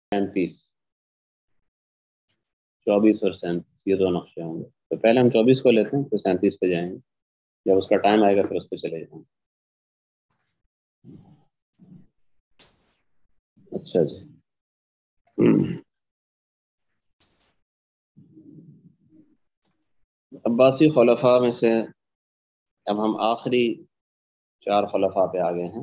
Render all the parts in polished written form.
37 24 और 37 ये दो नक्शे होंगे। तो पहले हम 24 को लेते हैं तो 37 पे जाएंगे, जब उसका टाइम आएगा फिर उस पर चले जाएंगे। अच्छा जी। अब्बासी खुलफा में से अब हम आखिरी 4 खुलफा पे आ गए हैं,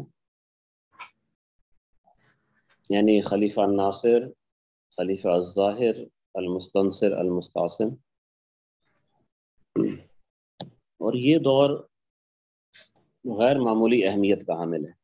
यानी खलीफा नासिर, खलीफा अज़्ज़ाहिर, अल-मुस्तनसिर, अल-मुस्तासिम। और ये दौर गैर मामूली अहमियत का हामिल है।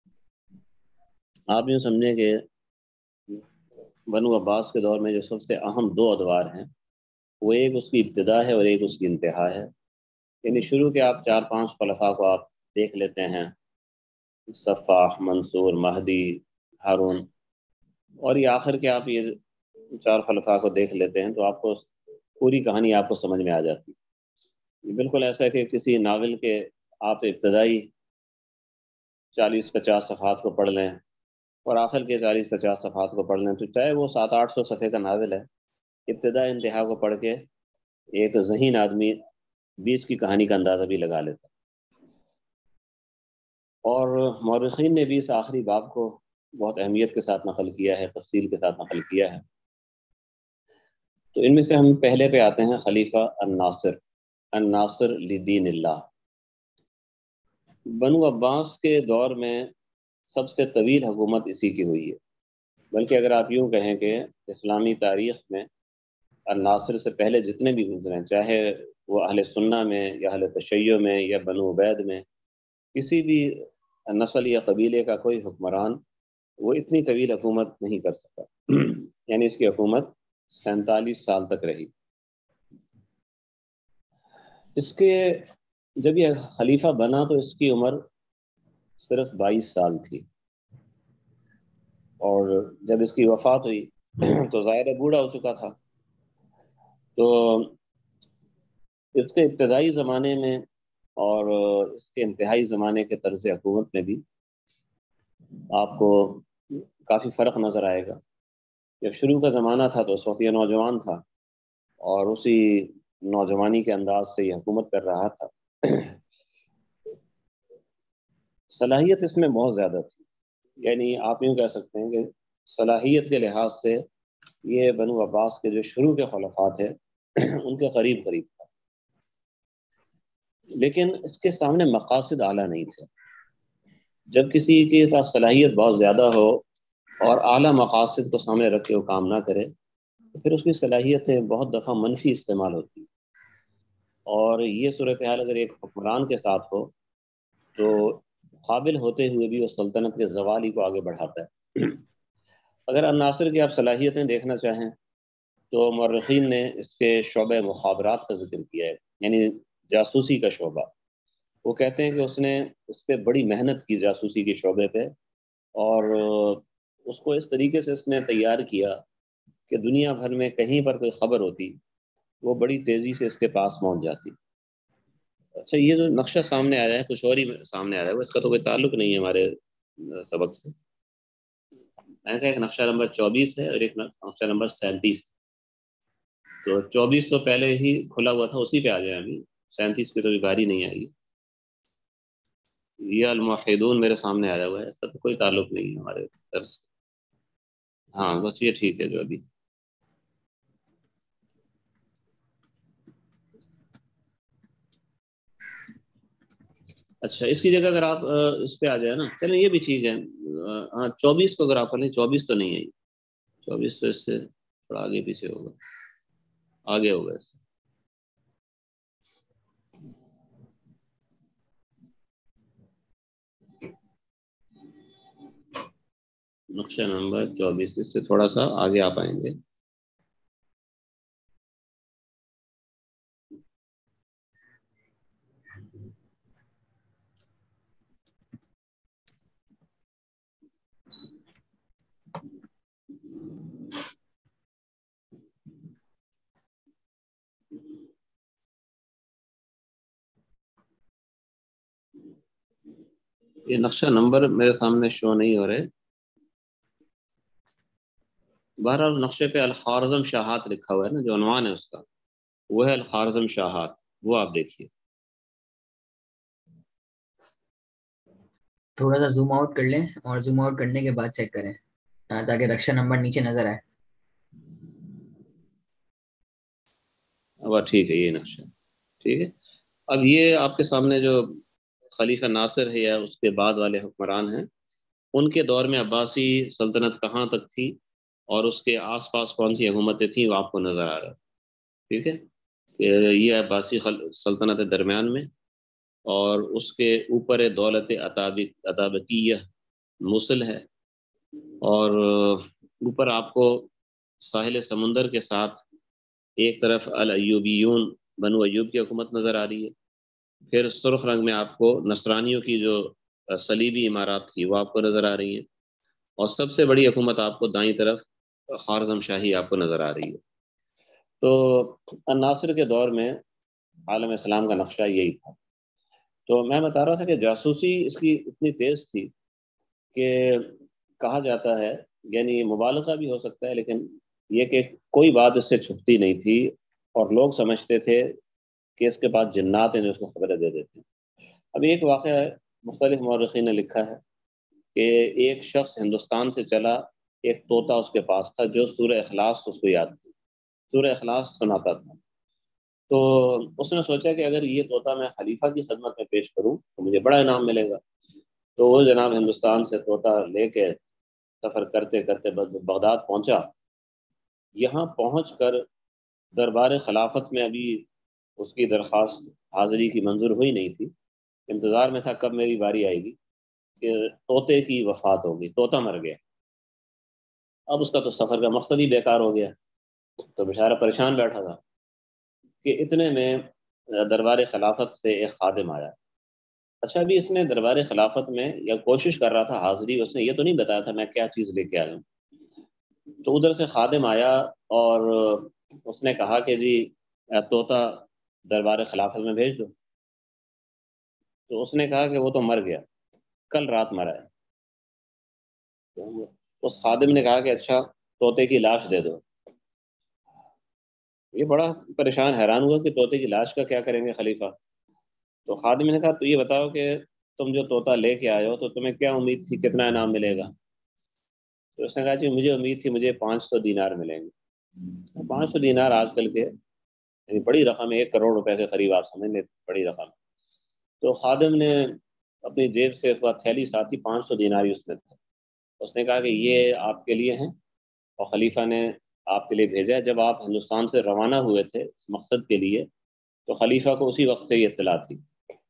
आप यूँ समझें कि बनु अब्बास के दौर में जो सबसे अहम 2 अदवार हैं, वो एक उसकी इब्तिदा है और एक उसकी इंतहा है। यानी शुरू के आप 4-5 खुलफा को आप देख लेते हैं, सफ़ाह, मंसूर, महदी, हारून, और ये आखिर के आप ये 4 खुलफा को देख लेते हैं तो आपको पूरी कहानी आपको समझ में आ जाती है। बिल्कुल ऐसा है कि किसी नावल के आप इब्तदाई 40-50 सफ़हात को पढ़ लें और आखिर के 40-50 सफ़हात को पढ़ लें, तो चाहे वो 700-800 सफ़े का नावल है, इब्तदा इंतहा को पढ़ के एक ज़हीन आदमी बीच की कहानी का अंदाज़ा भी लगा लेता है। और मौरख़ीन ने भी इस आखिरी बाब को बहुत अहमियत के साथ नकल किया है, तफसील के साथ नकल किया है। तो इनमें से हम पहले पे आते हैं खलीफा अन-नासिर, अन-नासिर लिदीनिल्लाह। बनु अब्बास के दौर में सबसे तवील हुकूमत इसी की हुई है, बल्कि अगर आप यूँ कहें कि इस्लामी तारीख़ में अन-नासिर से पहले जितने भी गुजरे, चाहे वो अहले सुन्ना में या अहले तशय्युअ में या बनु उबैद में, किसी भी नस्ल या कबीले का कोई हुक्मरान वो इतनी तवील हुकूमत नहीं कर सका। यानी इसकी हुकूमत 47 साल तक रही। इसके जब ये खलीफा बना तो इसकी उम्र सिर्फ 22 साल थी, और जब इसकी वफात हुई तो ज़ाहिर है बूढ़ा हो चुका था। तो इसके इब्तदाई ज़माने में और इसके इंतहाई ज़माने के तर्ज़ हुकूमत में भी आपको काफ़ी फ़र्क नज़र आएगा। जब शुरू का ज़माना था तो उस वक्त ये नौजवान था और उसी नौजवानी के अंदाज से ये हुकूमत कर रहा था। सलाहियत इसमें बहुत ज़्यादा थी, यानी आप यूँ कह सकते हैं कि सलाहियत के लिहाज से ये बनु अब्बास के जो शुरू के खुलफा थे उनके करीब करीब था, लेकिन इसके सामने मकासद आला नहीं थे। जब किसी के पास सलाहियत बहुत ज़्यादा हो और आला मकासद को सामने रख के वो काम ना करे, तो फिर उसकी सलाहियतें बहुत दफ़ा मनफी इस्तेमाल होती हैं। और ये सूरत हाल अगर एक हुक्मरान के साथ हो तो काबिल होते हुए भी वो सल्तनत के ज़वाल ही को आगे बढ़ाता है। अगर अन-नासिर की आप सलाहियतें देखना चाहें तो मौरख़ीन ने इसके शोबे मुखाबरात का जिक्र किया है, यानी जासूसी का शोबा। वो कहते हैं कि उसने इस पर बड़ी मेहनत की, जासूसी के शोबे पे, और उसको इस तरीके से इसने तैयार किया कि दुनिया भर में कहीं पर कोई ख़बर होती वो बड़ी तेज़ी से इसके पास पहुंच जाती। अच्छा, ये जो नक्शा सामने आया है कुछ और ही सामने आया है, इसका तो कोई ताल्लुक नहीं है हमारे सबक से। मैंने कहा एक नक्शा नंबर 24 है और एक नक्शा नंबर 37। तो 24 तो पहले ही खुला हुआ था, उसी पे आ जाए अभी। 37 की तो अभी बारी नहीं आई। ये अल-मुवहिदून मेरे सामने आया हुआ है, इसका तो कोई ताल्लुक नहीं है हमारे दर्स से। हाँ बस ये ठीक है जो अभी। अच्छा, इसकी जगह अगर आप इस पे आ जाए ना, चलो ये भी ठीक है। हाँ 24 को अगर आप कर लें, 24 तो नहीं है, 24 तो इससे थोड़ा आगे पीछे होगा, आगे होगा इससे। नक्शा नंबर 24 इससे थोड़ा सा आगे आ पाएंगे। ये नक्शा नंबर मेरे सामने शो नहीं हो रहे। بہرحال نقشے پہ الخوارزم شاہات لکھا ہوا ہے نا، جو عنوان ہے اس کا وہ ہے الخوارزم شاہات، وہ آپ دیکھیے۔ تھوڑا سا زوم آؤٹ کر لیں اور زوم آؤٹ کرنے کے بعد چیک کریں تاکہ رکشا نمبر نیچے نظر آئے۔ اب ٹھیک ہے، یہ نقشہ ٹھیک ہے۔ اب یہ آپ کے سامنے جو خلیفہ ناصر ہے یا اس کے بعد والے حکمران ہیں، ان کے دور میں عباسی سلطنت کہاں تک تھی اور اس کے آس پاس کون سی حکومتیں تھیں وہ آپ کو نظر آ رہا ہے، ٹھیک ہے۔ یہ عباسی سلطنت درمیان میں، اور اس کے اوپر دولت اتابکیہ موصل ہے، اور اوپر آپ کو ساحل سمندر کے ساتھ ایک طرف الایوبیون بنو ایوب کی حکومت نظر آ رہی ہے، پھر سرخ رنگ میں آپ کو نصرانیوں کی جو صلیبی عمارات تھی وہ آپ کو نظر آ رہی ہے، اور سب سے بڑی حکومت آپ کو دائیں طرف خوارزم شاہی آپ کو نظر آ رہی ہے۔ تو ناصر کے دور میں عالم اسلام کا نقشہ یہی تھا۔ تو میں بتا رہا تھا کہ جاسوسی اس کی اتنی تیز تھی کہ کہا جاتا ہے، یعنی مبالغہ بھی ہو سکتا ہے، لیکن یہ کہ کوئی بات اس سے چھپتی نہیں تھی، اور لوگ سمجھتے تھے کہ اس کے بعد جنات ہیں جو اس کو خبریں دے دیتے ہیں۔ اب ایک واقعہ ہے، مختلف مورخین نے لکھا ہے کہ ایک شخص ہندوستان سے چلا، ایک طوطا اس کے پاس تھا جو سورہ اخلاص اس کو یاد تھی، سورہ اخلاص سناتا تھا۔ تو اس نے سوچا کہ اگر یہ طوطا میں خلیفہ کی خدمت میں پیش کروں تو مجھے بڑا انعام ملے گا۔ تو وہ جناب ہندوستان سے طوطا لے کے سفر کرتے کرتے بغداد پہنچا۔ یہاں پہنچ کر دربار خلافت میں ابھی اس کی درخواست حاضری کی منظور ہوئی نہیں تھی، انتظار میں تھا کب میری باری آئے گی کہ طوطے کی وفات ہوگی، طوطا مر گیا۔ اب اس کا تو سفر کا مقصد ہی بیکار ہو گیا، تو بیچارہ پریشان بیٹھا تھا کہ اتنے میں دربار خلافت سے ایک خادم آیا۔ اچھا، ابھی اس نے دربار خلافت میں یا کوشش کر رہا تھا حاضری، اس نے یہ تو نہیں بتایا تھا میں کیا چیز لے کے آیا ہوں۔ تو ادھر سے خادم آیا اور اس نے کہا کہ جی طوطا دربار خلافت میں بھیج دو۔ تو اس نے کہا کہ وہ تو مر گیا، کل رات مرا ہے۔ تو اس خادم نے کہا کہ اچھا طوطے کی لاش دے دو۔ یہ بڑا پریشان حیران ہوا کہ طوطے کی لاش کا کیا کریں گے خلیفہ۔ تو خادم نے کہا تو یہ بتاؤ کہ تم جو طوطا لے کے آئے ہو تو تمہیں کیا امید تھی، کتنا انعام ملے گا؟ تو اس نے کہا جی مجھے امید تھی مجھے 500 دینار ملیں گے۔ 500 دینار آج کل کے یعنی بڑی رقم ہے، 1 کروڑ روپے کے قریب آپ سمجھ لیں، بڑی رقم۔ تو خادم نے اپنی جیب سے اس وقت تھیلی ساتھ ہی 500 دینار ہی اس میں تھا۔ اس نے کہا کہ یہ آپ کے لیے ہیں، اور خلیفہ نے آپ کے لیے بھیجا ہے۔ جب آپ ہندوستان سے روانہ ہوئے تھے اس مقصد کے لیے تو خلیفہ کو اسی وقت سے یہ اطلاع تھی۔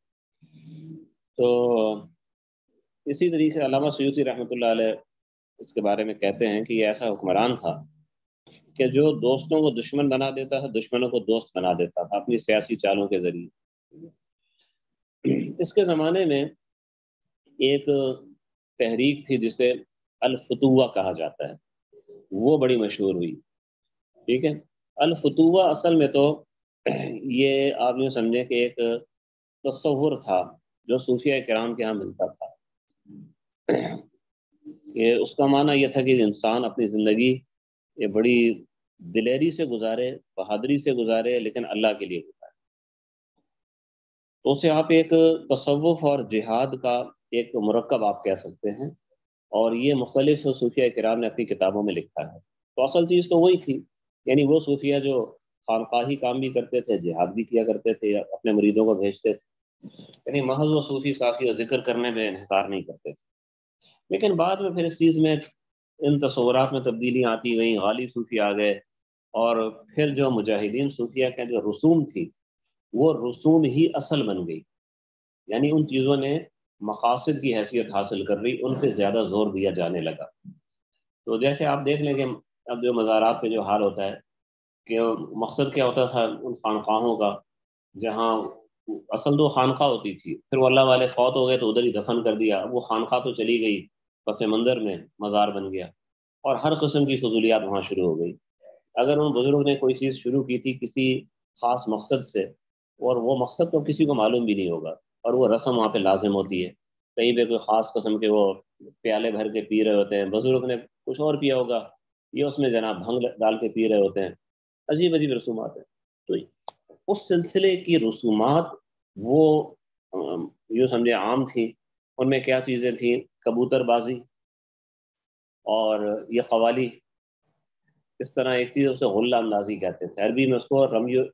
تو اسی طریقے علامہ سیوطی رحمۃ اللہ علیہ اس کے بارے میں کہتے ہیں کہ یہ ایسا حکمران تھا کہ جو دوستوں کو دشمن بنا دیتا تھا، دشمنوں کو دوست بنا دیتا تھا اپنی سیاسی چالوں کے ذریعے۔ اس کے زمانے میں ایک تحریک تھی جسے الفتوہ کہا جاتا ہے، وہ بڑی مشہور ہوئی، ٹھیک ہے۔ الفتوہ اصل میں تو یہ آپ یوں سمجھیں کہ ایک تصور تھا جو صوفیہ کرام کے ہاں ملتا تھا، کہ اس کا معنی یہ تھا کہ انسان اپنی زندگی یہ بڑی دلیری سے گزارے، بہادری سے گزارے، لیکن اللہ کے لیے گزارے۔ تو اسے آپ ایک تصوف اور جہاد کا ایک مرکب آپ کہہ سکتے ہیں، اور یہ مختلف صوفیہ کرام نے اپنی کتابوں میں لکھا ہے۔ تو اصل چیز تو وہی تھی، یعنی وہ صوفیہ جو خانقاہی کام بھی کرتے تھے، جہاد بھی کیا کرتے تھے، اپنے مریدوں کو بھیجتے تھے، یعنی محض و صوفی صافی اور ذکر کرنے میں انحصار نہیں کرتے تھے۔ لیکن بعد میں پھر اس چیز میں ان تصورات میں تبدیلیاں آتی گئیں، غالی صوفی آ گئے، اور پھر جو مجاہدین صوفیہ کے جو رسوم تھی وہ رسوم ہی اصل بن گئی، یعنی ان چیزوں نے مقاصد کی حیثیت حاصل کر لی، ان پہ زیادہ زور دیا جانے لگا۔ تو جیسے آپ دیکھ لیں کہ اب جو مزارات پہ جو حال ہوتا ہے کہ مقصد کیا ہوتا تھا ان خانقاہوں کا، جہاں اصل تو خانقاہ ہوتی تھی، پھر وہ اللہ والے فوت ہو گئے تو ادھر ہی دفن کر دیا، اب وہ خانقاہ تو چلی گئی، پس منظر میں مزار بن گیا، اور ہر قسم کی فضولیات وہاں شروع ہو گئی۔ اگر ان بزرگ نے کوئی چیز شروع کی تھی کسی خاص مقصد سے، اور وہ مقصد تو کسی کو معلوم بھی نہیں ہوگا، اور وہ رسم وہاں پہ لازم ہوتی ہے، کہیں پہ کوئی خاص قسم کے وہ پیالے بھر کے پی رہے ہوتے ہیں، بزرگ نے کچھ اور پیا ہوگا، یہ اس میں جناب بھنگ ڈال کے پی رہے ہوتے ہیں، عجیب عجیب رسومات ہیں۔ تو اس سلسلے کی رسومات وہ یوں سمجھے عام تھیں۔ ان میں کیا چیزیں تھیں؟ کبوتر بازی اور یہ قوالی، اس طرح ایک چیز اسے غلہ اندازی کہتے تھے، عربی میں اس کو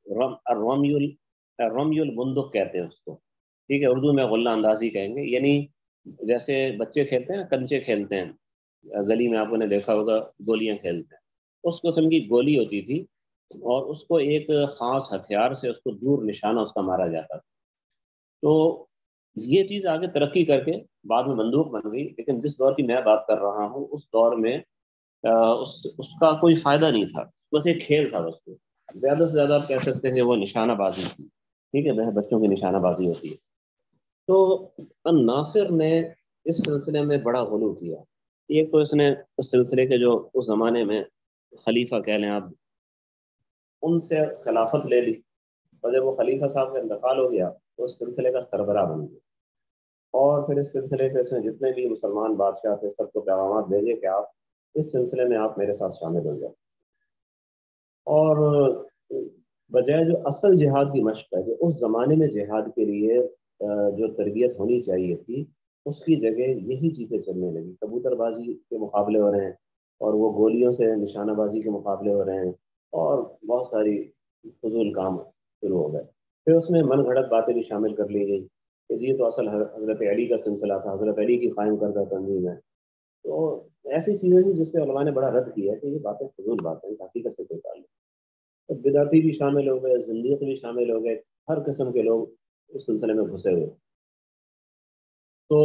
رمی البندق کہتے ہیں اس کو، ٹھیک ہے، اردو میں غلہ اندازی کہیں گے۔ یعنی جیسے بچے کھیلتے ہیں نا، کنچے کھیلتے ہیں گلی میں، آپ نے دیکھا ہوگا گولیاں کھیلتے ہیں، اس قسم کی گولی ہوتی تھی، اور اس کو ایک خاص ہتھیار سے اس کو دور نشانہ اس کا مارا جاتا تھا۔ تو یہ چیز آگے ترقی کر کے بعد میں بندوق بن گئی، لیکن جس دور کی میں بات کر رہا ہوں اس دور میں اس کا کوئی فائدہ نہیں تھا، بس ایک کھیل تھا، بس زیادہ سے زیادہ آپ کہہ سکتے ہیں کہ وہ نشانہ بازی تھی، ٹھیک ہے، بچوں کی نشانہ بازی ہوتی ہے۔ تو ناصر نے اس سلسلے میں بڑا غلو کیا۔ ایک تو اس نے اس سلسلے کے جو اس زمانے میں خلیفہ کہہ لیں آپ، ان سے خلافت لے لی، اور جب وہ خلیفہ صاحب کا انتقال ہو گیا تو اس سلسلے کا سربراہ بن گیا، اور پھر اس سلسلے پہ اس نے جتنے بھی مسلمان بادشاہ تھے سب کو پیغامات بھیجے کہ آپ اس سلسلے میں آپ میرے ساتھ شامل ہو جائیں۔ اور بجائے جو اصل جہاد کی مشق ہے، کہ اس زمانے میں جہاد کے لیے جو تربیت ہونی چاہیے تھی، اس کی جگہ یہی چیزیں چلنے لگی، کبوتر بازی کے مقابلے ہو رہے ہیں، اور وہ گولیوں سے نشانہ بازی کے مقابلے ہو رہے ہیں، اور بہت ساری فضول کام شروع ہو گئے۔ پھر اس میں من گھڑت باتیں بھی شامل کر لی گئی کہ جی تو اصل حضرت علی کا سلسلہ تھا، حضرت علی کی قائم کردہ تنظیم ہے۔ تو ایسی چیزیں تھیں جس پہ علماء نے بڑا رد کیا کہ یہ باتیں فضول باتیں ہیں، حقیقت سے کوئی تعلق۔ تو بدعتی بھی شامل ہو گئے، زندیق بھی شامل ہو گئے، ہر قسم کے لوگ اس سلسلے میں گھسے ہوئے۔ تو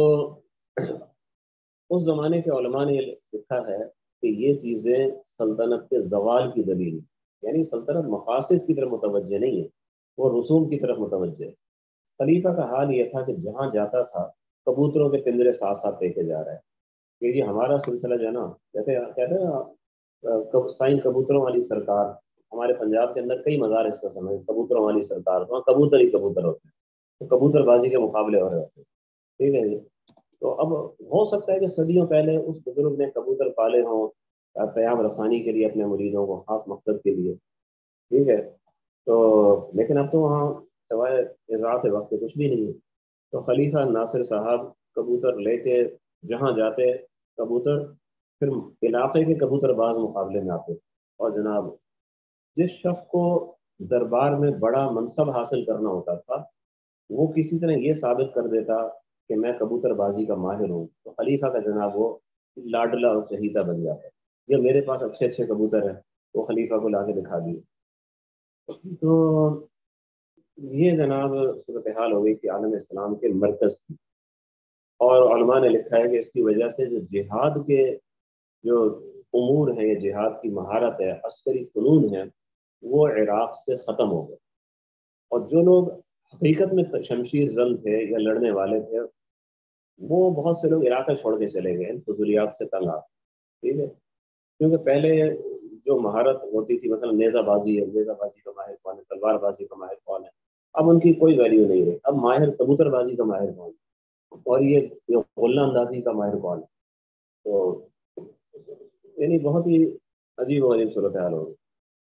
اس زمانے کے علماء نے لکھا ہے کہ یہ چیزیں سلطنت کے زوال کی دلیل، یعنی سلطنت مقاصد کی طرف متوجہ نہیں ہے، وہ رسوم کی طرف متوجہ ہے۔ خلیفہ کا حال یہ تھا کہ جہاں جاتا تھا کبوتروں کے پنجرے ساتھ ساتھ لے کے جا رہا ہے کہ یہ ہمارا سلسلہ جو ہے نا، جیسے کہتے ہیں نا سائن کبوتروں والی سرکار، ہمارے پنجاب کے اندر کئی مزار اس کا سمجھ کبوتروں والی سرکار، وہاں کبوتر ہی کبوتر ہوتے ہیں، تو کبوتر بازی کے مقابلے ہو رہے ہوتے ہیں، ٹھیک ہے جی۔ تو اب ہو سکتا ہے کہ صدیوں پہلے اس بزرگ نے کبوتر پالے ہوں قیام رسانی کے لیے اپنے مریدوں کو، خاص مقصد کے لیے، ٹھیک ہے، تو لیکن اب تو وہاں سوائے اضاعت وقت کچھ بھی نہیں ہے۔ تو خلیفہ ناصر صاحب کبوتر لے کے جہاں جاتے کبوتر، پھر علاقے کے کبوتر باز مقابلے میں آتے، اور جناب جس شخص کو دربار میں بڑا منصب حاصل کرنا ہوتا تھا وہ کسی طرح یہ ثابت کر دیتا کہ میں کبوتر بازی کا ماہر ہوں، تو خلیفہ کا جناب وہ لاڈلا اور چہیتا بن جاتا ہے، یہ میرے پاس اچھے اچھے کبوتر ہیں، وہ خلیفہ کو لا کے دکھا دیے۔ تو یہ جناب صورتحال ہو گئی کہ عالم اسلام کے مرکز کی، اور علماء نے لکھا ہے کہ اس کی وجہ سے جو جہاد کے جو امور ہیں، یہ جہاد کی مہارت ہے، عسکری فنون ہے، وہ عراق سے ختم ہو گئے، اور جو لوگ حقیقت میں شمشیر زن تھے یا لڑنے والے تھے وہ بہت سے لوگ عراق چھوڑ کے چلے گئے فضولیات سے تنگ آ، ٹھیک ہے، کیونکہ پہلے جو مہارت ہوتی تھی، مثلا نیزہ بازی ہے، نیزہ بازی کا ماہر کون ہے، تلوار بازی کا ماہر کون ہے، اب ان کی کوئی ویلیو نہیں رہی، اب ماہر کبوتر بازی کا ماہر کون ہے، اور یہ غلہ اندازی کا ماہر کون ہے۔ تو یعنی بہت ہی عجیب و غریب صورتحال ہو گئی۔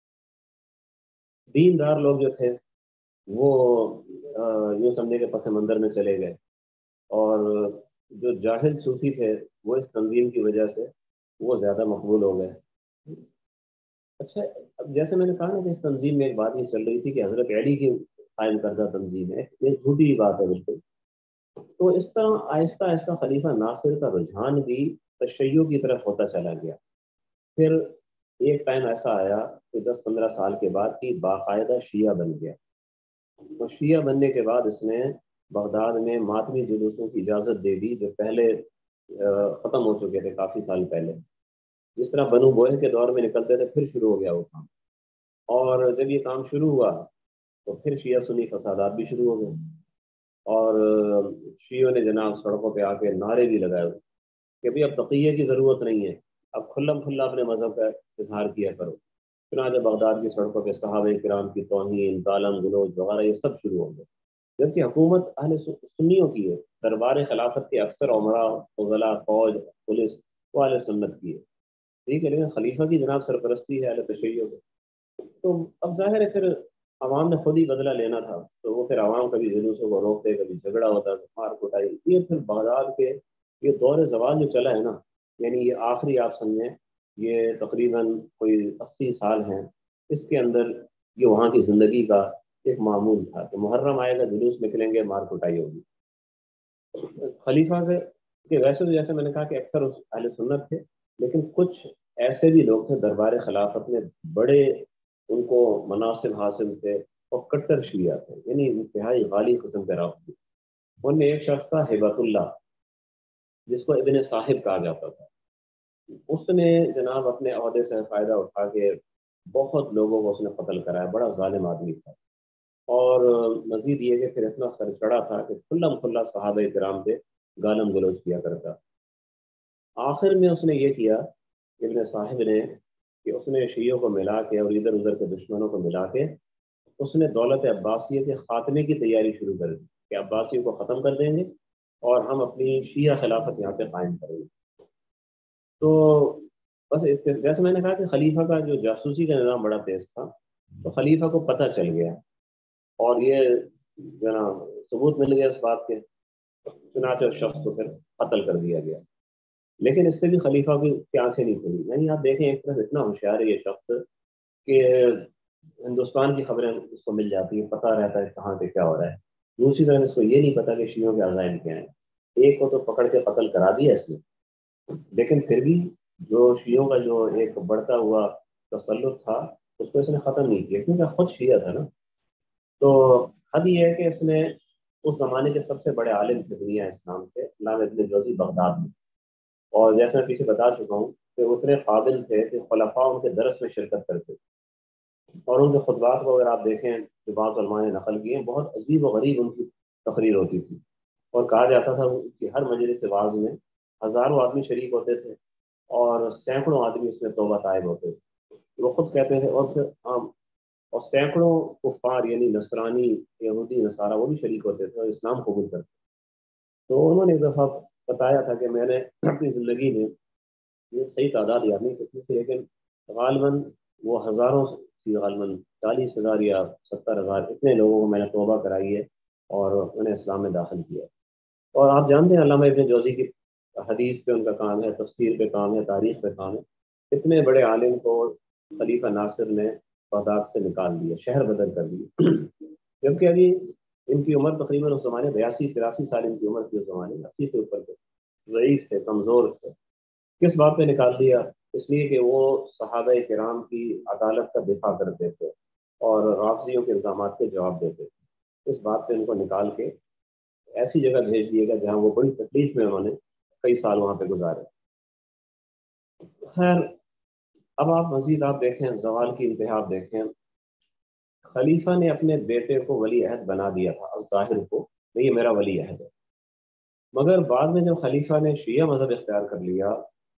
دیندار لوگ جو تھے وہ یوں سمجھے کہ پس منظر میں چلے گئے، اور جو جاہل صوفی تھے وہ اس تنظیم کی وجہ سے وہ زیادہ مقبول ہو گئے۔ اچھا، اب جیسے میں نے کہا نا کہ اس تنظیم میں ایک بات یہ چل رہی تھی کہ حضرت علی کی قائم کردہ تنظیم ہے، یہ جھوٹی بات ہے بالکل۔ تو اس طرح آہستہ آہستہ خلیفہ ناصر کا رجحان بھی تشیع کی طرف ہوتا چلا گیا۔ پھر ایک ٹائم ایسا آیا کہ 10-15 سال کے بعد کی باقاعدہ شیعہ بن گیا، اور شیعہ بننے کے بعد اس نے بغداد میں ماتمی جلوسوں کی اجازت دے دی جو پہلے ختم ہو چکے تھے کافی سال پہلے، جس طرح بنو بوئے کے دور میں نکلتے تھے پھر شروع ہو گیا وہ کام، اور جب یہ کام شروع ہوا تو پھر شیعہ سنی فسادات بھی شروع ہو گئے، اور شیعوں نے جناب سڑکوں پہ آ کے نعرے بھی لگائے کہ بھئی اب تقیہ کی ضرورت نہیں ہے، اب کھلم کھلا اپنے مذہب کا اظہار کیا کرو۔ چنانچہ بغداد کی سڑکوں پہ صحابہ کرام کی توہین، گالم گلوچ وغیرہ یہ سب شروع ہو گئے، جبکہ حکومت اہل سنیوں کی ہے، دربار خلافت کے اکثر عمرا، فضلاء، فوج، پولیس وہ اہل سنت کی ہے، ٹھیک ہے، لیکن خلیفہ کی جناب سرپرستی ہے اہل تشیع کو، تو اب ظاہر ہے پھر عوام نے خود ہی بدلہ لینا تھا، تو وہ پھر عوام کبھی جلوسوں کو روکتے، کبھی جھگڑا ہوتا، مار کٹائی، یہ پھر بغداد کے یہ دور زوال جو چلا ہے نا، یعنی یہ آخری آپ سمجھیں یہ تقریباً کوئی 80 سال ہیں، اس کے اندر یہ وہاں کی زندگی کا ایک معمول تھا کہ محرم آئے گا جلوس نکلیں گے، مار کٹائی ہوگی۔ خلیفہ کے ویسے تو جیسے میں نے کہا کہ اکثر اہل سنت تھے، لیکن کچھ ایسے بھی لوگ تھے دربار خلافت میں بڑے ان کو مناصب حاصل تھے اور کٹر شیعہ تھے، یعنی انتہائی غالی قسم کے رافضی۔ ان میں ایک شخص تھا ہبت اللہ، جس کو ابن صاحب کہا جاتا تھا۔ اس نے جناب اپنے عہدے سے فائدہ اٹھا کے بہت لوگوں کو اس نے قتل کرایا، بڑا ظالم آدمی تھا، اور مزید یہ کہ پھر اتنا سر چڑھا تھا کہ کھلا کھلا صحابہ کرام پہ گالم گلوچ کیا کرتا۔ آخر میں اس نے یہ کیا ابن صاحب نے کہ اس نے شیعوں کو ملا کے اور ادھر ادھر کے دشمنوں کو ملا کے اس نے دولت عباسیہ کے خاتمے کی تیاری شروع کر دی کہ عباسیوں کو ختم کر دیں گے اور ہم اپنی شیعہ خلافت یہاں پہ قائم کریں گے۔ تو بس جیسے میں نے کہا کہ خلیفہ کا جو جاسوسی کا نظام بڑا تیز تھا، تو خلیفہ کو پتہ چل گیا اور یہ جناب ثبوت مل گیا اس بات کے، چنانچہ اس شخص کو پھر قتل کر دیا گیا۔ لیکن اس سے بھی خلیفہ کی آنکھیں نہیں کھلی، یعنی آپ دیکھیں ایک طرف اتنا ہوشیار ہے یہ شخص کہ ہندوستان کی خبریں اس کو مل جاتی ہیں، پتہ رہتا ہے کہاں پہ کیا ہو رہا ہے، دوسری طرف اس کو یہ نہیں پتا کہ شیعوں کے عزائم کیا ہیں۔ ایک کو تو پکڑ کے قتل کرا دیا اس نے، لیکن پھر بھی جو شیعوں کا جو ایک بڑھتا ہوا تسلط تھا اس کو اس نے ختم نہیں کیا، کیونکہ خود شیعہ تھا نا۔ تو حد یہ ہے کہ اس نے اس زمانے کے سب سے بڑے عالم تھے دنیا اسلام کے، علامہ ابن جوزی بغداد میں، اور جیسے میں پیچھے بتا چکا ہوں کہ اتنے قابل تھے کہ خلفاء ان کے درس میں شرکت کرتے تھے، اور ان کے خطبات کو اگر آپ دیکھیں جو بعض علماء نے نقل کیے ہیں، بہت عجیب و غریب ان کی تقریر ہوتی تھی، اور کہا جاتا تھا کہ ہر مجلس واعظ میں ہزاروں آدمی شریک ہوتے تھے اور سینکڑوں آدمی اس میں توبہ طائب ہوتے تھے، وہ خود کہتے تھے، اور پھر اور سینکڑوں کفار یعنی نصرانی یہودی نصارہ وہ بھی شریک ہوتے تھے اور اسلام قبول کرتے تھے۔ تو انہوں نے ایک دفعہ بتایا تھا کہ میں نے اپنی زندگی میں یہ صحیح تعداد یاد نہیں کتنی تھی، لیکن غالباً وہ ہزاروں تھی، غالباً 40,000 یا 70,000 اتنے لوگوں کو میں نے توبہ کرائی ہے اور انہیں اسلام میں داخل کیا۔ اور آپ جانتے ہیں علامہ ابن جوزی کی حدیث پہ ان کا کام ہے، تفسیر پہ کام ہے، تاریخ پہ کام ہے۔ اتنے بڑے عالم کو خلیفہ ناصر نے بغداد سے نکال دیا، شہر بدل کر دیا، جبکہ ابھی ان کی عمر تقریباً اس زمانے 82-83 سال ان کی عمر تھی، اس زمانے 80 سے اوپر تھے، ضعیف تھے، کمزور تھے۔ کس بات پہ نکال دیا؟ اس لیے کہ وہ صحابہ کرام کی عدالت کا دفاع کرتے تھے اور رافضیوں کے الزامات کے جواب دیتے تھے۔ اس بات پہ ان کو نکال کے ایسی جگہ بھیج دیا گیا جہاں وہ بڑی تکلیف میں انہوں نے کئی سال وہاں پہ گزارے۔ خیر، اب آپ مزید آپ دیکھیں زوال کی انتہا، آپ دیکھیں خلیفہ نے اپنے بیٹے کو ولی عہد بنا دیا تھا الظاہر کو، یہ میرا ولی عہد ہے، مگر بعد میں جب خلیفہ نے شیعہ مذہب اختیار کر لیا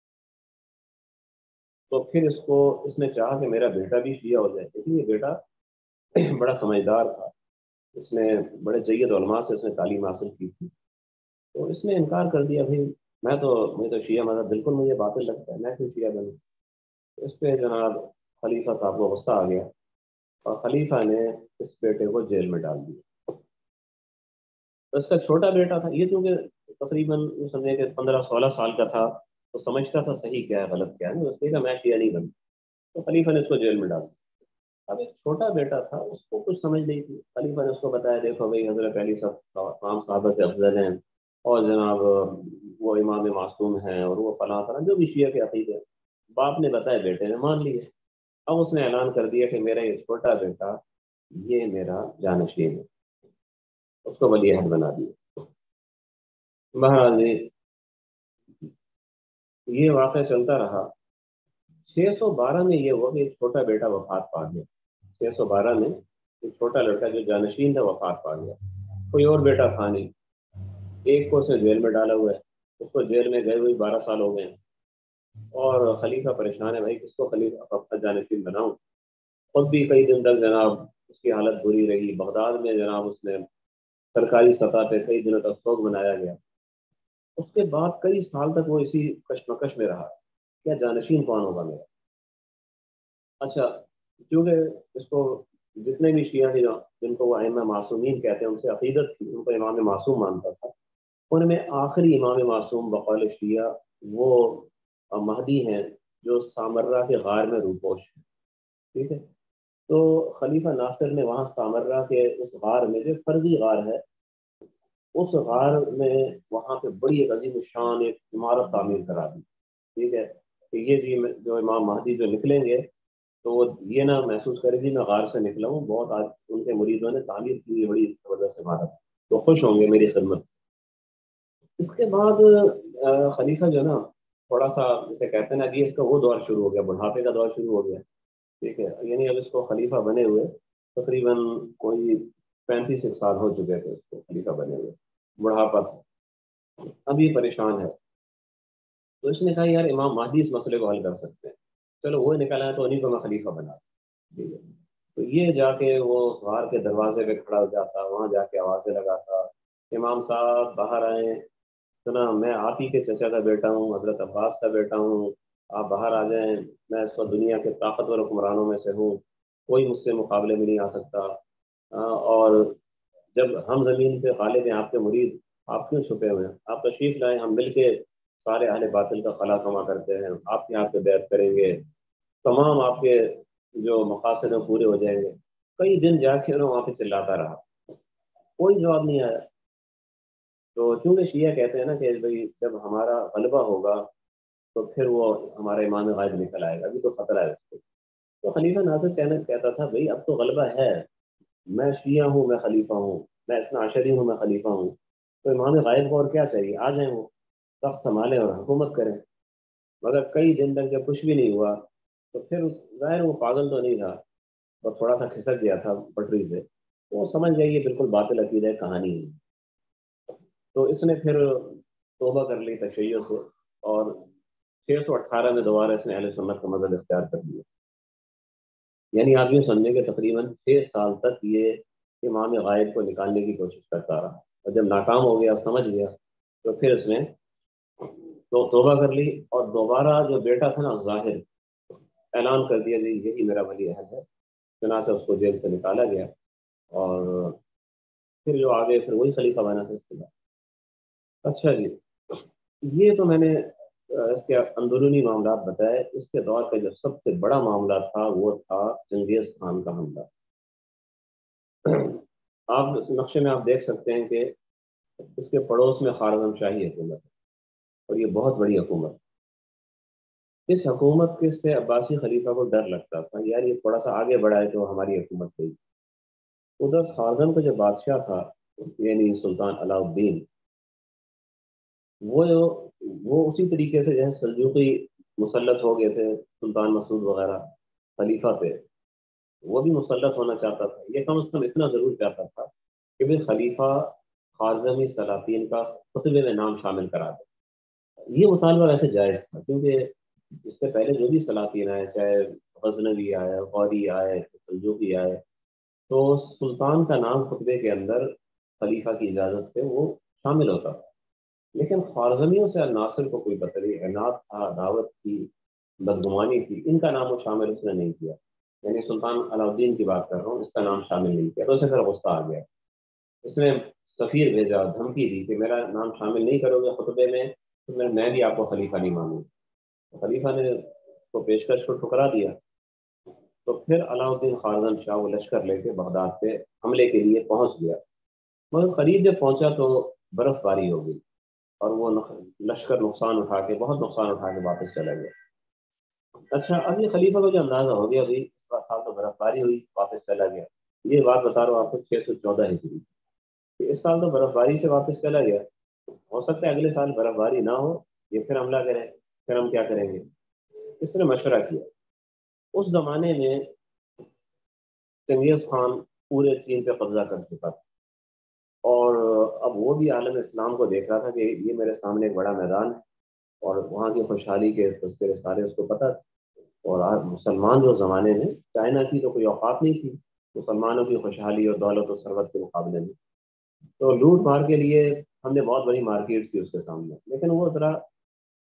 تو پھر اس نے چاہا کہ میرا بیٹا بھی شیعہ ہو جائے، لیکن یہ بیٹا بڑا سمجھدار تھا، اس نے بڑے جید علماء سے اس نے تعلیم حاصل کی تھی، تو اس نے انکار کر دیا، بھائی مجھے تو شیعہ مذہب بالکل مجھے باطل لگتا ہے، میں کیوں شیعہ بنوں۔ اس پہ جناب خلیفہ صاحب کو غصہ آ گیا اور خلیفہ نے اس بیٹے کو جیل میں ڈال دیا۔ اس کا چھوٹا بیٹا تھا یہ، چونکہ تقریباً سمجھے کہ 15-16 سال کا تھا، تو سمجھتا تھا صحیح کیا ہے غلط کیا ہے، اس نے کہا میں شیعہ نہیں بنتا، تو خلیفہ نے اس کو جیل میں ڈال دیا۔ اب ایک چھوٹا بیٹا تھا، اس کو کچھ سمجھ نہیں تھی، خلیفہ نے اس کو بتایا دیکھو بھائی حضرت علی تمام صحابہ سے افضل ہیں اور جناب وہ امام معصوم ہیں اور وہ فلاں فلاں جو بھی شیعہ کے عقیدے ہیں، باپ نے بتایا بیٹے نے مان لیے۔ اب اس نے اعلان کر دیا کہ میرا یہ چھوٹا بیٹا یہ میرا جانشین ہے، اس کو ولی عہد بنا دیا۔ مہاراج یہ واقعہ چلتا رہا، 612 میں یہ ہوا کہ ایک چھوٹا بیٹا وفات پا گیا۔ 612 میں ایک چھوٹا لڑکا جو جانشین تھا وفات پا گیا، کوئی اور بیٹا تھا نہیں، ایک کو اس نے جیل میں ڈالا ہوا ہے، اس کو جیل میں گئے ہوئے 12 سال ہو گئے ہیں، اور خلیفہ پریشان ہے، بھائی کس کو خلیفہ اپنا جانشین بناؤں۔ خود بھی کئی دن تک جناب اس کی حالت بری رہی، بغداد میں جناب اس نے سرکاری سطح پہ کئی دنوں تک سوگ منایا گیا۔ اس کے بعد کئی سال تک وہ اسی کشمکش میں رہا، کیا جانشین کون ہوگا میرا؟ اچھا، کیونکہ اس کو جتنے بھی شیعہ تھے جن کو وہ ائمہ معصومین کہتے ہیں، ان سے عقیدت تھی، ان کو امام معصوم مانتا تھا، ان میں آخری امام معصوم بقول شیعہ وہ مہدی ہیں جو سامرہ کے غار میں روپوش ہیں. ٹھیک ہے، تو خلیفہ ناصر نے وہاں سامرہ کے اس غار میں، جو فرضی غار ہے، اس غار میں وہاں پہ بڑی عظیم الشان ایک عمارت تعمیر کرا دی. ٹھیک ہے، کہ یہ جی جو امام مہدی جو نکلیں گے تو وہ یہ نہ محسوس کرے جی میں غار سے نکلا ہوں. بہت آج ان کے مریدوں نے تعمیر کی ہوئی بڑی زبردست عمارت، تو خوش ہوں گے میری خدمت. اس کے بعد خلیفہ جو نا تھوڑا سا جیسے کہتے ہیں نا کہ اس کا وہ دور شروع ہو گیا، بڑھاپے کا دور شروع ہو گیا. ٹھیک ہے، یعنی اب اس کو خلیفہ بنے ہوئے تقریباً کوئی 35 سال ہو چکے تھے اس کو خلیفہ بنے ہوئے، بڑھاپا تھا، ابھی پریشان ہے. تو اس نے کہا یار امام مہدی اس مسئلے کو حل کر سکتے ہیں، چلو وہ نکل آیا تو انہیں کو میں خلیفہ بنا. ٹھیک ہے، تو یہ جا کے وہ غار کے دروازے پہ کھڑا ہو جاتا، وہاں جا کے آوازیں لگاتا، امام صاحب باہر آئیں، سنا میں آپ ہی کے چچا کا بیٹا ہوں، حضرت عباس کا بیٹا ہوں، آپ باہر آ جائیں، میں اس کو دنیا کے طاقتور حکمرانوں میں سے ہوں، کوئی مجھ کے مقابلے میں نہیں آ سکتا. اور جب ہم زمین پہ غالب ہیں آپ کے مرید، آپ کیوں چھپے ہوئے ہیں؟ آپ تشریف لائیں، ہم مل کے سارے اہل باطل کا خلا کما کرتے ہیں، آپ کے یہاں پہ بیعت کریں گے، تمام آپ کے جو مقاصد ہیں پورے ہو جائیں گے. کئی دن جا کے وہاں پہ چلاتا رہا، کوئی جواب نہیں آیا. تو چونکہ شیعہ کہتے ہیں نا کہ بھائی جب ہمارا غلبہ ہوگا تو پھر وہ ہمارا امام غائب نکل آئے گا، ابھی تو خطرہ ہے اس کو. تو خلیفہ ناصر کہتا تھا بھائی اب تو غلبہ ہے، میں شیعہ ہوں، میں خلیفہ ہوں، میں اثنا عشری ہوں، میں خلیفہ ہوں، تو امام غائب کو اور کیا چاہیے؟ آ جائیں وہ تخت سنبھالیں اور حکومت کریں. مگر کئی دن تک جب کچھ بھی نہیں ہوا تو پھر ظاہر وہ پاگل تو نہیں تھا اور تھوڑا سا کھسک گیا تھا پٹری سے، وہ سمجھ گئی یہ بالکل باطل عقیدہ کہانی ہے. تو اس نے پھر توبہ کر لی تشیع سے، اور 618 میں دوبارہ اس نے اہل سنت کا مذہب اختیار کر لیا. یعنی آپ یوں سمجھیں کہ تقریباً 6 سال تک یہ امام غائب کو نکالنے کی کوشش کرتا رہا، اور جب ناکام ہو گیا، سمجھ گیا، تو پھر اس نے تو توبہ کر لی، اور دوبارہ جو بیٹا تھا نا ظاہر، اعلان کر دیا جی یہی میرا ولی عہد ہے. چنانچہ اس کو جیل سے نکالا گیا، اور پھر جو آگے پھر وہی خلیفہ بنا تھا اس کے بعد. اچھا جی، یہ تو میں نے اس کے اندرونی معاملات بتائے. اس کے دور کا جو سب سے بڑا معاملہ تھا وہ تھا چنگیز خان کا حملہ. آپ نقشے میں آپ دیکھ سکتے ہیں کہ اس کے پڑوس میں خوارزم شاہی حکومت ہے، اور یہ بہت بڑی حکومت. اس حکومت کے سے عباسی خلیفہ کو ڈر لگتا تھا یار یہ تھوڑا سا آگے بڑھا ہے تو ہماری حکومت گئی. ادھر خوارزم کا جو بادشاہ تھا یعنی سلطان علاء الدین، وہ اسی طریقے سے جیسے سلجوقی مسلط ہو گئے تھے سلطان مسعود وغیرہ خلیفہ پہ، وہ بھی مسلط ہونا چاہتا تھا. یہ کم از کم اتنا ضرور چاہتا تھا کہ بھائی خلیفہ خوارزمی سلاطین کا خطبے میں نام شامل کرا دے. یہ مطالبہ ویسے جائز تھا، کیونکہ اس سے پہلے جو بھی سلاطین آئے، چاہے غزنوی آئے، غوری آئے، سلجوقی آئے، تو سلطان کا نام خطبے کے اندر خلیفہ کی اجازت سے وہ شامل ہوتا تھا. لیکن خوارزمیوں سے ناصر کو کوئی بطری عناد تھا، دعوت تھی، بدگمانی تھی، ان کا نام وہ شامل اس نے نہیں کیا. یعنی سلطان علاء الدین کی بات کر رہا ہوں، اس کا نام شامل نہیں کیا. تو اسے پھر غصہ آ گیا، اس نے سفیر بھیجا، دھمکی دی کہ میرا نام شامل نہیں کرو گے خطبے میں تو میں بھی آپ کو خلیفہ نہیں مانوں. خلیفہ نے کو پیشکش کو ٹھکرا دیا. تو پھر علاء الدین خوارزم شاہ وہ لشکر لے کے بغداد پہ حملے کے لیے پہنچ گیا، مگر قریب جب پہنچا تو برف باری ہو گئی، اور وہ لشکر نقصان اٹھا کے بہت نقصان اٹھا کے واپس چلا گیا. اچھا، اب یہ خلیفہ کو جو اندازہ ہو گیا بھائی اس کا سال تو برف باری ہوئی، واپس چلا گیا. یہ بات بتا رہا ہوں آپ کو 614 ہجری، اس سال تو برف باری سے واپس چلا گیا، ہو سکتا ہے اگلے سال برف باری نہ ہو، یہ پھر حملہ کریں، پھر ہم کیا کریں گے؟ اس نے مشورہ کیا. اس زمانے میں چنگیز خان پورے چین پہ قبضہ کر چکا تھا، اور اب وہ بھی عالم اسلام کو دیکھ رہا تھا کہ یہ میرے سامنے ایک بڑا میدان ہے، اور وہاں کی خوشحالی کے تذکرے سارے اس کو پتہ تھے. اور مسلمان جو زمانے میں چائنا کی تو کوئی اوقات نہیں تھی مسلمانوں کی خوشحالی اور دولت و ثروت کے مقابلے میں. تو لوٹ مار کے لیے ہم نے بہت بڑی مارکیٹ تھی اس کے سامنے، لیکن وہ ذرا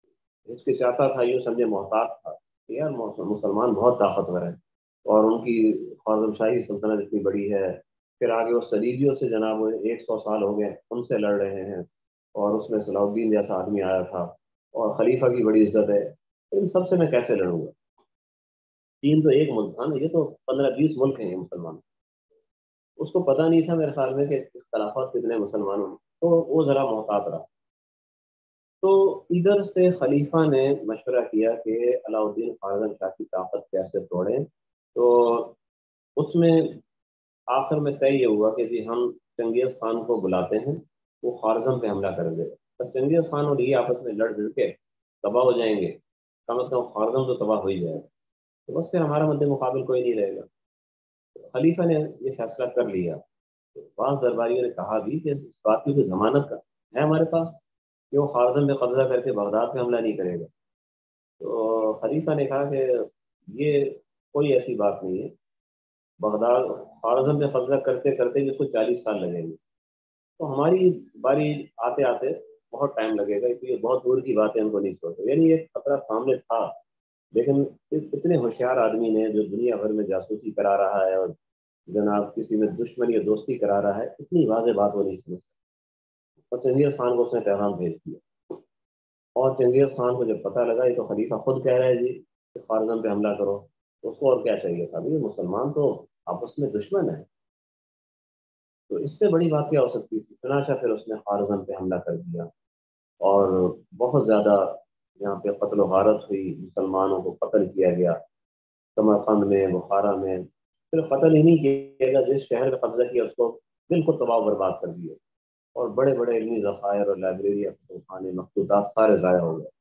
ہچکچاتا تھا، یوں سمجھے محتاط تھا کہ یار مسلمان بہت طاقتور ہیں اور ان کی خواصم شاہی سلطنت اتنی بڑی ہے، پھر آگے وہ صلیبیوں سے جناب وہ 100 سال ہو گئے ان سے لڑ رہے ہیں، اور اس میں صلاح الدین جیسا آدمی آیا تھا اور خلیفہ کی بڑی عزت ہے، ان سب سے میں کیسے لڑوں گا؟ چین تو ایک ملک تھا نا، یہ تو 15-20 ملک ہیں یہ مسلمان، اس کو پتہ نہیں تھا میرے خیال میں کہ اختلافات کتنے مسلمانوں میں، تو وہ ذرا محتاط رہا۔ تو ادھر سے خلیفہ نے مشورہ کیا کہ علاء الدین خارزم شاہ کی طاقت کیسے توڑیں، تو اس میں آخر میں طے یہ ہوا کہ جی ہم چنگیز خان کو بلاتے ہیں، وہ خارزم پہ حملہ کر دے، بس چنگیز خان اور یہ آپس میں لڑ کے تباہ ہو جائیں گے، کم از کم خارزم تو تباہ ہو ہی جائے گا، تو بس پھر ہمارا مد مقابل کوئی نہیں رہے گا۔ خلیفہ نے یہ فیصلہ کر لیا۔ بعض درباریوں نے کہا بھی کہ اس بات کی کوئی ضمانت کا ہے ہمارے پاس کہ وہ خارزم پہ قبضہ کر کے بغداد پہ حملہ نہیں کرے گا؟ تو خلیفہ نے کہا کہ یہ کوئی ایسی بات نہیں ہے، بغداد خارزم پہ قبضہ کرتے کرتے بھی اس کو 40 سال لگیں گے، تو ہماری باری آتے آتے بہت ٹائم لگے گا، کیونکہ یہ بہت دور کی باتیں ہم کو نہیں سوچتے، یعنی یہ خطرہ سامنے تھا، لیکن اتنے ہوشیار آدمی نے جو دنیا بھر میں جاسوسی کرا رہا ہے اور جناب کسی میں دشمنی یا دوستی کرا رہا ہے، اتنی واضح بات وہ نہیں سمجھتا، اور چنگیز خان کو اس نے پیغام بھیج دیا، اور چنگیز خان کو جب پتہ لگا یہ تو خلیفہ خود کہہ رہا ہے جی کہ خارزم پہ حملہ کرو، تو اس کو اور کیا چاہیے تھا؟ یہ مسلمان تو آپس میں دشمن ہے، تو اس سے بڑی بات کیا ہو سکتی تھی؟ چنانچہ پھر اس نے خارزم پہ حملہ کر دیا، اور بہت زیادہ یہاں پہ قتل و غارت ہوئی، مسلمانوں کو قتل کیا گیا، سمرقند میں، بخارا میں، صرف قتل ہی نہیں کیا گیا، جس شہر کا قبضہ کیا اس کو بالکل تباہ و برباد کر دیا، اور بڑے بڑے علمی ذخائر اور لائبریری، خانے، مخطوطات سارے ضائع ہو گئے۔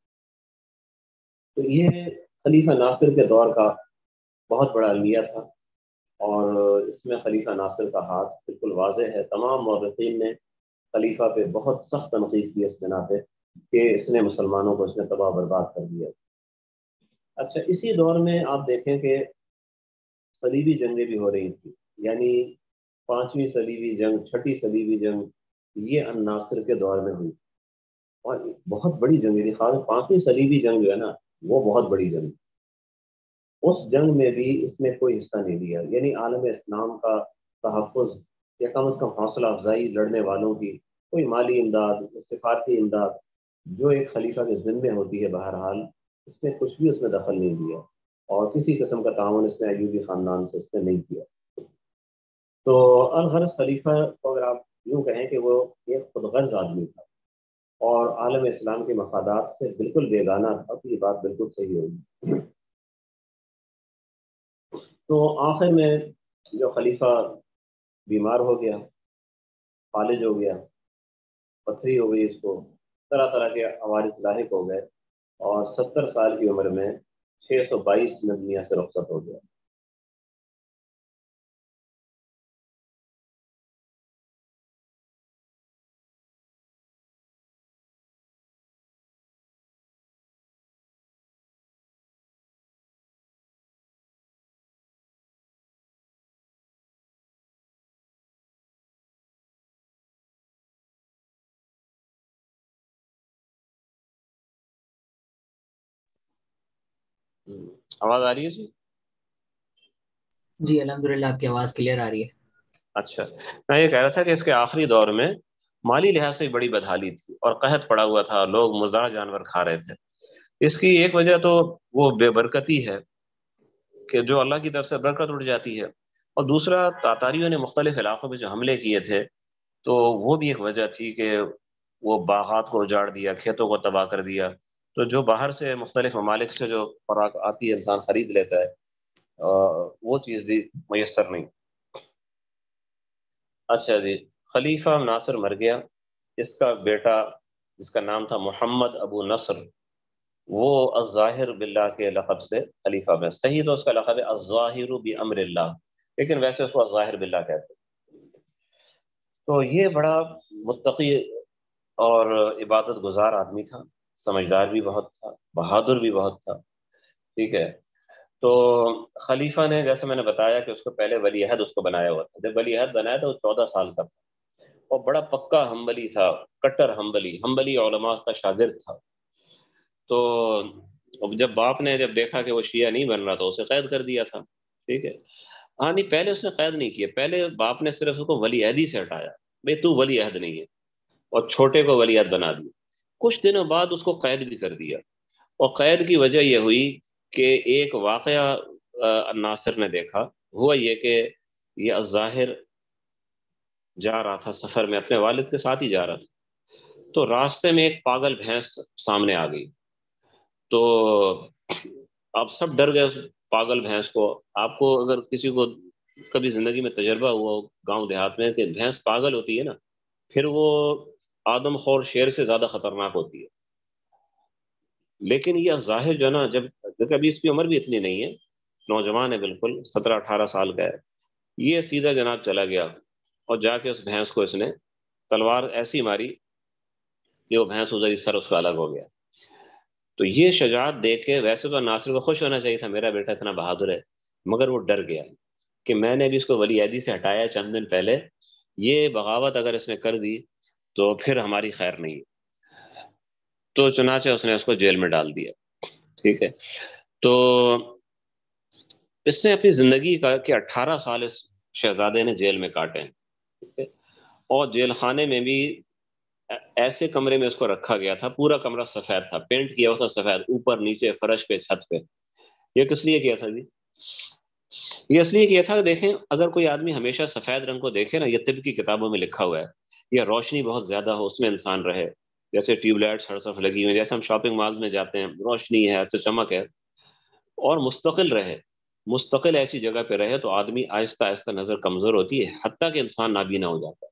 تو یہ خلیفہ ناصر کے دور کا بہت بڑا المیہ تھا، اور اس میں خلیفہ ناصر کا ہاتھ بالکل واضح ہے۔ تمام مورخین نے خلیفہ پہ بہت سخت تنقید کی اس بنا پہ کہ اس نے مسلمانوں کو اس نے تباہ برباد کر دیا۔ اچھا، اسی دور میں آپ دیکھیں کہ صلیبی جنگیں بھی ہو رہی تھیں، یعنی 5ویں صلیبی جنگ، 6ٹھی صلیبی جنگ، یہ الناصر کے دور میں ہوئی، اور بہت بڑی جنگ تھی، خاص 5ویں صلیبی جنگ جو ہے نا وہ بہت بڑی جنگ، اس جنگ میں بھی اس نے کوئی حصہ نہیں لیا، یعنی عالم اسلام کا تحفظ یا کم از کم حوصلہ افزائی لڑنے والوں کی، کوئی مالی امداد، سفارتی امداد جو ایک خلیفہ کے ذمے ہوتی ہے، بہرحال اس نے کچھ بھی اس میں دخل نہیں دیا، اور کسی قسم کا تعاون اس نے ایوبی خاندان سے اس نے نہیں کیا۔ تو الغرض خلیفہ کو اگر آپ یوں کہیں کہ وہ ایک خود غرض آدمی تھا اور عالم اسلام کے مفادات سے بالکل بیگانہ تھا، تو یہ بات بالکل صحیح ہوگی۔ تو آخر میں جو خلیفہ بیمار ہو گیا، فالج ہو گیا، پتھری ہو گئی اس کو، طرح طرح کے عوارض لاحق ہو گئے، اور 70 سال کی عمر میں 622 میں دنیا سے رخصت ہو گیا۔ آواز آ رہی ہے جی؟ جی الحمدللہ آپ کی آواز کلیئر آ رہی ہے۔ اچھا، میں یہ کہہ رہا تھا کہ اس کے آخری دور میں مالی لحاظ سے بڑی بدحالی تھی، اور قحط پڑا ہوا تھا، لوگ مزدار جانور کھا رہے تھے۔ اس کی ایک وجہ تو وہ بے برکتی ہے کہ جو اللہ کی طرف سے برکت اٹھ جاتی ہے، اور دوسرا تاتاریوں نے مختلف علاقوں میں جو حملے کیے تھے، تو وہ بھی ایک وجہ تھی کہ وہ باغات کو اجاڑ دیا، کھیتوں کو تباہ کر دیا، تو جو باہر سے مختلف ممالک سے جو خوراک آتی ہے انسان خرید لیتا ہے، وہ چیز بھی میسر نہیں۔ اچھا جی، خلیفہ ناصر مر گیا، اس کا بیٹا جس کا نام تھا محمد ابو نصر، وہ الظاہر باللہ کے لقب سے خلیفہ میں، صحیح تو اس کا لقب ہے الظاہر بامر اللہ، لیکن ویسے اس کو الظاہر باللہ کہتے ہیں۔ تو یہ بڑا متقی اور عبادت گزار آدمی تھا، سمجھدار بھی بہت تھا، بہادر بھی بہت تھا، ٹھیک ہے۔ تو خلیفہ نے، جیسے میں نے بتایا کہ اس کو پہلے ولی عہد اس کو بنایا ہوا تھا، جب ولی عہد بنایا تھا وہ 14 سال کا تھا، اور بڑا پکا حنبلی تھا، کٹر حنبلی علماء کا شاگرد تھا۔ تو اب جب باپ نے جب دیکھا کہ وہ شیعہ نہیں بن رہا تو اسے قید کر دیا تھا. ٹھیک ہے. ہاں نہیں، پہلے اس نے قید نہیں کیا، پہلے باپ نے صرف اس کو ولی عہدی سے ہٹایا، بھئی تو ولی عہد نہیں ہے، اور چھوٹے کو ولی عہد بنا دیا. کچھ دنوں بعد اس کو قید بھی کر دیا، اور قید کی وجہ یہ ہوئی کہ ایک واقعہ ناصر نے دیکھا. ہوا یہ کہ یہ الظاہر جا رہا تھا سفر میں، اپنے والد کے ساتھ ہی جا رہا تھا، تو راستے میں ایک پاگل بھینس سامنے آ گئی. تو اب سب ڈر گئے اس پاگل بھینس کو. آپ کو اگر کسی کو کبھی زندگی میں تجربہ ہوا ہو گاؤں دیہات میں کہ بھینس پاگل ہوتی ہے نا، پھر وہ آدم خور شیر سے زیادہ خطرناک ہوتی ہے. لیکن یہ ظاہر جو ہے نا، جب ابھی اس کی عمر بھی اتنی نہیں ہے، نوجوان ہے، بالکل 17-18 سال کا ہے، یہ سیدھا جناب چلا گیا اور جا کے اس بھینس کو اس نے تلوار ایسی ماری کہ وہ بھینس ادھر سر اس کا الگ ہو گیا. تو یہ شجاعت دیکھ کے ویسے تو ناصر کو خوش ہونا چاہیے تھا، میرا بیٹا اتنا بہادر ہے، مگر وہ ڈر گیا کہ میں نے بھی اس کو ولی عہدی سے ہٹایا چند دن پہلے، یہ بغاوت اگر اس نے کر دی تو پھر ہماری خیر نہیں. تو چنانچہ اس نے اس کو جیل میں ڈال دیا. ٹھیک ہے. تو اس نے اپنی زندگی کا کہ 18 سال اس شہزادے نے جیل میں کاٹے ہیں. ٹھیک ہے. اور جیل خانے میں بھی ایسے کمرے میں اس کو رکھا گیا تھا، پورا کمرہ سفید تھا، پینٹ کیا ہوا سفید، اوپر نیچے فرش پہ چھت پہ. یہ کس لیے کیا تھا جی؟ یہ اس لیے کیا تھا کہ دیکھیں، اگر کوئی آدمی ہمیشہ سفید رنگ کو دیکھے نا، یہ طب کی کتابوں میں لکھا ہوا ہے، یا روشنی بہت زیادہ ہو اس میں انسان رہے، جیسے ٹیوب لائٹس ہر طرف لگی ہوئی، جیسے ہم شاپنگ مالز میں جاتے ہیں، روشنی ہے تو چمک ہے، اور مستقل رہے، مستقل ایسی جگہ پہ رہے، تو آدمی آہستہ آہستہ نظر کمزور ہوتی ہے، حتیٰ کہ انسان نابینا ہو جاتا ہے.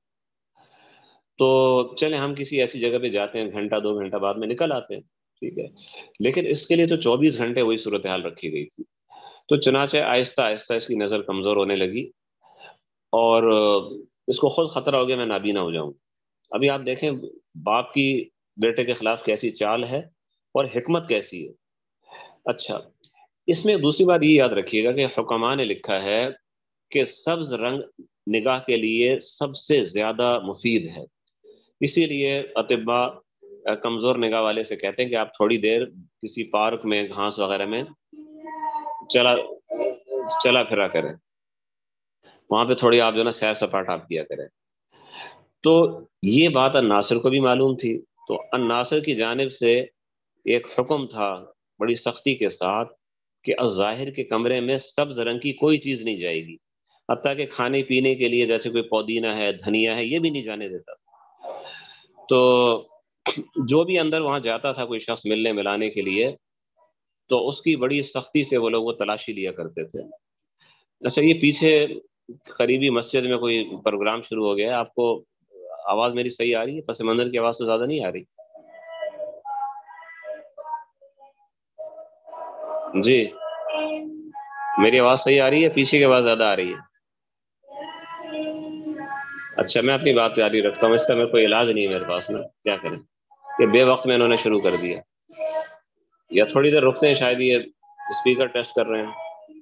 تو چلیں ہم کسی ایسی جگہ پہ جاتے ہیں، گھنٹہ 2 گھنٹہ بعد میں نکل آتے ہیں. ٹھیک ہے. لیکن اس کے لیے تو 24 گھنٹے وہی صورتحال رکھی گئی تھی. تو چنانچہ آہستہ آہستہ اس کی نظر کمزور ہونے لگی، اور اس کو خود خطرہ ہو گیا میں نابینا ہو جاؤں. ابھی آپ دیکھیں باپ کی بیٹے کے خلاف کیسی چال ہے اور حکمت کیسی ہے. اچھا، اس میں دوسری بات یہ یاد رکھیے گا کہ حکماء نے لکھا ہے کہ سبز رنگ نگاہ کے لیے سب سے زیادہ مفید ہے. اسی لیے اطباء کمزور نگاہ والے سے کہتے ہیں کہ آپ تھوڑی دیر کسی پارک میں گھاس وغیرہ میں چلا چلا پھرا کریں، وہاں پہ تھوڑی آپ جو ہے نا سیر سپاٹا آپ کیا کریں. تو یہ بات الناصر کو بھی معلوم تھی. تو الناصر کی جانب سے ایک حکم تھا بڑی سختی کے ساتھ کہ الظاہر کے کمرے میں سبز رنگ کی کوئی چیز نہیں جائے گی، حتیٰ کہ کھانے پینے کے لیے جیسے کوئی پودینہ ہے، دھنیا ہے، یہ بھی نہیں جانے دیتا. تو جو بھی اندر وہاں جاتا تھا کوئی شخص ملنے ملانے کے لیے، تو اس کی بڑی سختی سے وہ لوگ وہ تلاشی لیا کرتے تھے. اچھا، یہ پیچھے قریبی مسجد میں کوئی پروگرام شروع ہو گیا ہے، آپ کو آواز میری صحیح آ رہی ہے؟ پس منظر کی آواز تو زیادہ نہیں آ رہی جی؟ میری آواز صحیح آ رہی ہے؟ پیچھے کی آواز زیادہ آ رہی ہے؟ اچھا، میں اپنی بات جاری رکھتا ہوں، اس کا میرے کوئی علاج نہیں ہے میرے پاس نا، کیا کریں کہ بے وقت میں انہوں نے شروع کر دیا. یا تھوڑی دیر رکتے ہیں، شاید یہ اسپیکر ٹیسٹ کر رہے ہیں.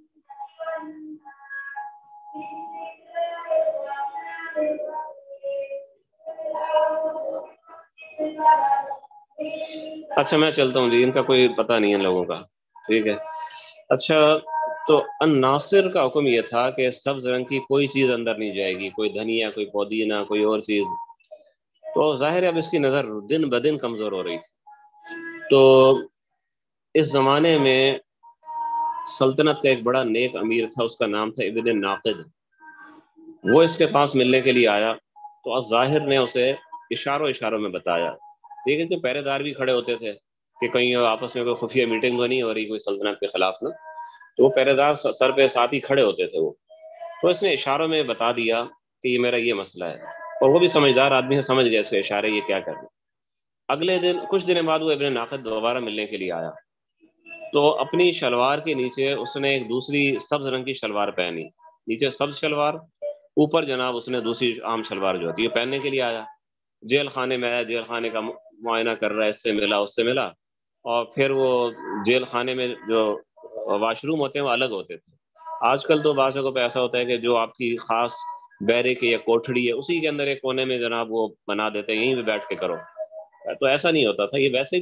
اچھا میں چلتا ہوں جی، ان کا کوئی پتہ نہیں ہے ان لوگوں کا. ٹھیک ہے. اچھا، تو الناصر کا حکم یہ تھا کہ سبز رنگ کی کوئی چیز اندر نہیں جائے گی، کوئی دھنیا، کوئی پودینہ، کوئی اور چیز. تو ظاہر ہے اب اس کی نظر دن بدن کمزور ہو رہی تھی. تو اس زمانے میں سلطنت کا ایک بڑا نیک امیر تھا، اس کا نام تھا ابن ناقد. وہ اس کے پاس ملنے کے لیے آیا، تو الظاہر نے اسے اشاروں میں بتایا. ٹھیک ہے، کہ پہرے دار بھی کھڑے ہوتے تھے کہ کہیں آپس میں کوئی خفیہ میٹنگ تو نہیں ہو رہی کوئی سلطنت کے خلاف نا، تو وہ پہرے دار سر پہ ساتھ ہی کھڑے ہوتے تھے. وہ تو اس نے اشاروں میں بتا دیا کہ یہ میرا یہ مسئلہ ہے، اور وہ بھی سمجھدار آدمی ہے، سمجھ گیا اس کے اشارے یہ کیا کرنا. اگلے دن کچھ دن بعد وہ ابن ناقد دوبارہ ملنے کے لیے آیا، تو اپنی شلوار کے نیچے اس نے ایک دوسری سبز رنگ کی شلوار پہنی، نیچے سبز شلوار، اوپر جناب اس نے دوسری عام شلوار جو ہوتی ہے پہننے کے لیے آیا. جیل خانے میں آیا، جیل خانے کا معائنہ کر رہا ہے، اس سے ملا اس سے ملا، اور پھر وہ جیل خانے میں جو واش روم ہوتے ہیں وہ الگ ہوتے تھے. آج کل تو بعض جگہوں پہ ایسا ہوتا ہے کہ جو آپ کی خاص بیرک یا کوٹھڑی ہے اسی کے اندر ایک کونے میں جناب وہ بنا دیتے ہیں، یہیں پہ بیٹھ کے کرو. تو ایسا نہیں ہوتا تھا، یہ ویسے بھی ایک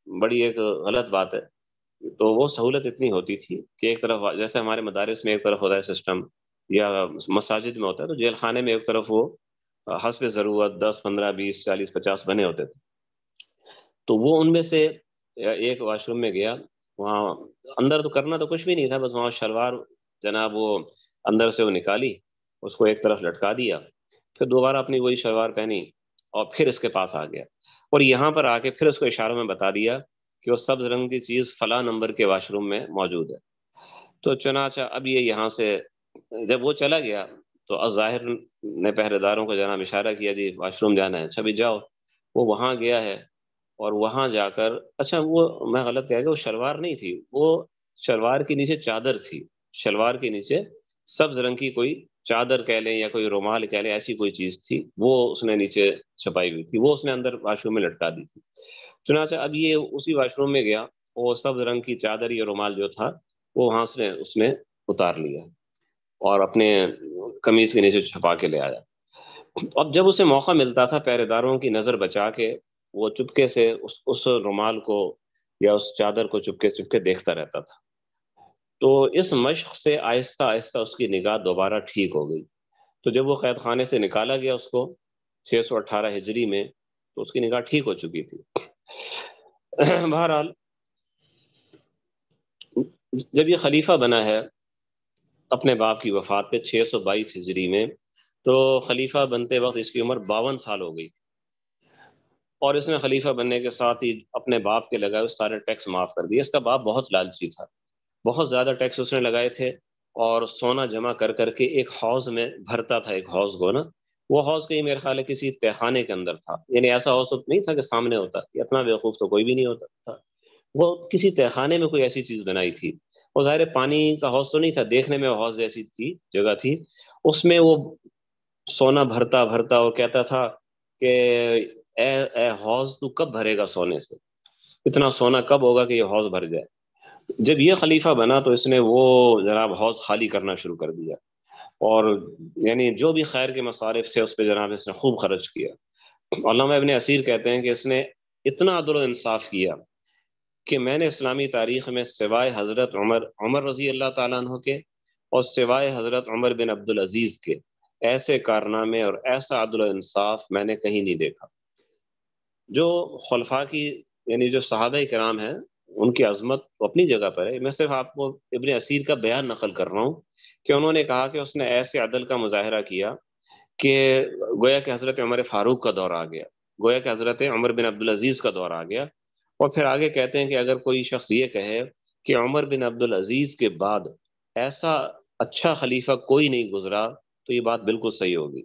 بڑی ایک غلط بات ہے. تو وہ سہولت اتنی ہوتی تھی کہ ایک طرف جیسے ہمارے مدارس میں ایک طرف ہوتا ہے سسٹم یا مساجد میں ہوتا ہے، تو جیل خانے میں ایک طرف وہ حسب ضرورت 10 15 20 40 50 بنے ہوتے تھے. تو وہ ان میں سے ایک واش روم میں گیا، وہاں اندر تو کرنا تو کچھ بھی نہیں تھا، بس وہاں شلوار جناب وہ اندر سے وہ نکالی، اس کو ایک طرف لٹکا دیا، پھر دوبارہ اپنی وہی شلوار پہنی اور پھر اس کے پاس آ گیا، اور یہاں پر آ کے پھر اس کو اشاروں میں بتا دیا کہ وہ سبز رنگ کی چیز فلاں نمبر کے واش روم میں موجود ہے. تو چنانچہ اب یہ یہاں سے جب وہ چلا گیا تو ظاہر نے پہرے داروں کو جناب اشارہ کیا جی واش روم جانا ہے، اچھا بھی جاؤ. وہ وہاں گیا ہے اور وہاں جا کر اچھا وہ میں غلط کہہ گیا، وہ شلوار نہیں تھی، وہ شلوار کے نیچے چادر تھی، شلوار کے نیچے سبز رنگ کی کوئی چادر کہہ لیں یا کوئی رومال کہہ لیں، ایسی کوئی چیز تھی، وہ اس نے نیچے چھپائی ہوئی تھی، وہ اس نے اندر واش روم میں لٹکا دی تھی. چنانچہ اب یہ اسی واش روم میں گیا، وہ سبز رنگ کی چادر یا رومال جو تھا وہ وہاں سے اس نے اتار لیا اور اپنے قمیض کے نیچے چھپا کے لے آیا. اب جب اسے موقع ملتا تھا پہرے داروں کی نظر بچا کے وہ چپکے سے اس رومال کو یا اس چادر کو چپکے دیکھتا رہتا تھا. تو اس مشق سے آہستہ آہستہ اس کی نگاہ دوبارہ ٹھیک ہو گئی. تو جب وہ قید خانے سے نکالا گیا اس کو 618 ہجری میں، تو اس کی نگاہ ٹھیک ہو چکی تھی. بہرحال جب یہ خلیفہ بنا ہے اپنے باپ کی وفات پہ 622 ہجری میں، تو خلیفہ بنتے وقت اس کی عمر 52 سال ہو گئی تھی، اور اس نے خلیفہ بننے کے ساتھ ہی اپنے باپ کے لگائے سارے ٹیکس معاف کر دیے. اس کا باپ بہت لالچی تھا، بہت زیادہ ٹیکس اس نے لگائے تھے، اور سونا جمع کر کر کے ایک حوض میں بھرتا تھا، ایک حوض کو نا، وہ حوض کہیں میرے خیال ہے کسی تہخانے کے اندر تھا، یعنی ایسا حوض نہیں تھا کہ سامنے ہوتا، اتنا بیوقوف تو کوئی بھی نہیں ہوتا تھا، وہ کسی تہخانے میں کوئی ایسی چیز بنائی تھی. وہ ظاہر پانی کا حوض تو نہیں تھا، دیکھنے میں حوض جیسی تھی جگہ تھی، اس میں وہ سونا بھرتا بھرتا اور کہتا تھا کہ اے حوض تو کب بھرے گا سونے سے، اتنا سونا کب ہوگا کہ یہ حوض بھر جائے. جب یہ خلیفہ بنا تو اس نے وہ جناب حوض خالی کرنا شروع کر دیا، اور یعنی جو بھی خیر کے مصارف تھے اس پہ جناب اس نے خوب خرچ کیا. علامہ ابن اسیر کہتے ہیں کہ اس نے اتنا عدل و انصاف کیا کہ میں نے اسلامی تاریخ میں سوائے حضرت عمر رضی اللہ تعالیٰ عنہ کے اور سوائے حضرت عمر بن عبدالعزیز کے ایسے کارنامے اور ایسا عدل و انصاف میں نے کہیں نہیں دیکھا. جو خلفاء کی یعنی جو صحابہ کرام ہیں ان کی عظمت اپنی جگہ پر ہے، میں صرف آپ کو ابن اسیر کا بیان نقل کر رہا ہوں کہ انہوں نے کہا کہ اس نے ایسے عدل کا مظاہرہ کیا کہ گویا کہ حضرت عمر فاروق کا دور آ گیا، گویا کہ حضرت عمر بن عبدالعزیز کا دور آ گیا. اور پھر آگے کہتے ہیں کہ اگر کوئی شخص یہ کہے کہ عمر بن عبدالعزیز کے بعد ایسا اچھا خلیفہ کوئی نہیں گزرا تو یہ بات بالکل صحیح ہوگی.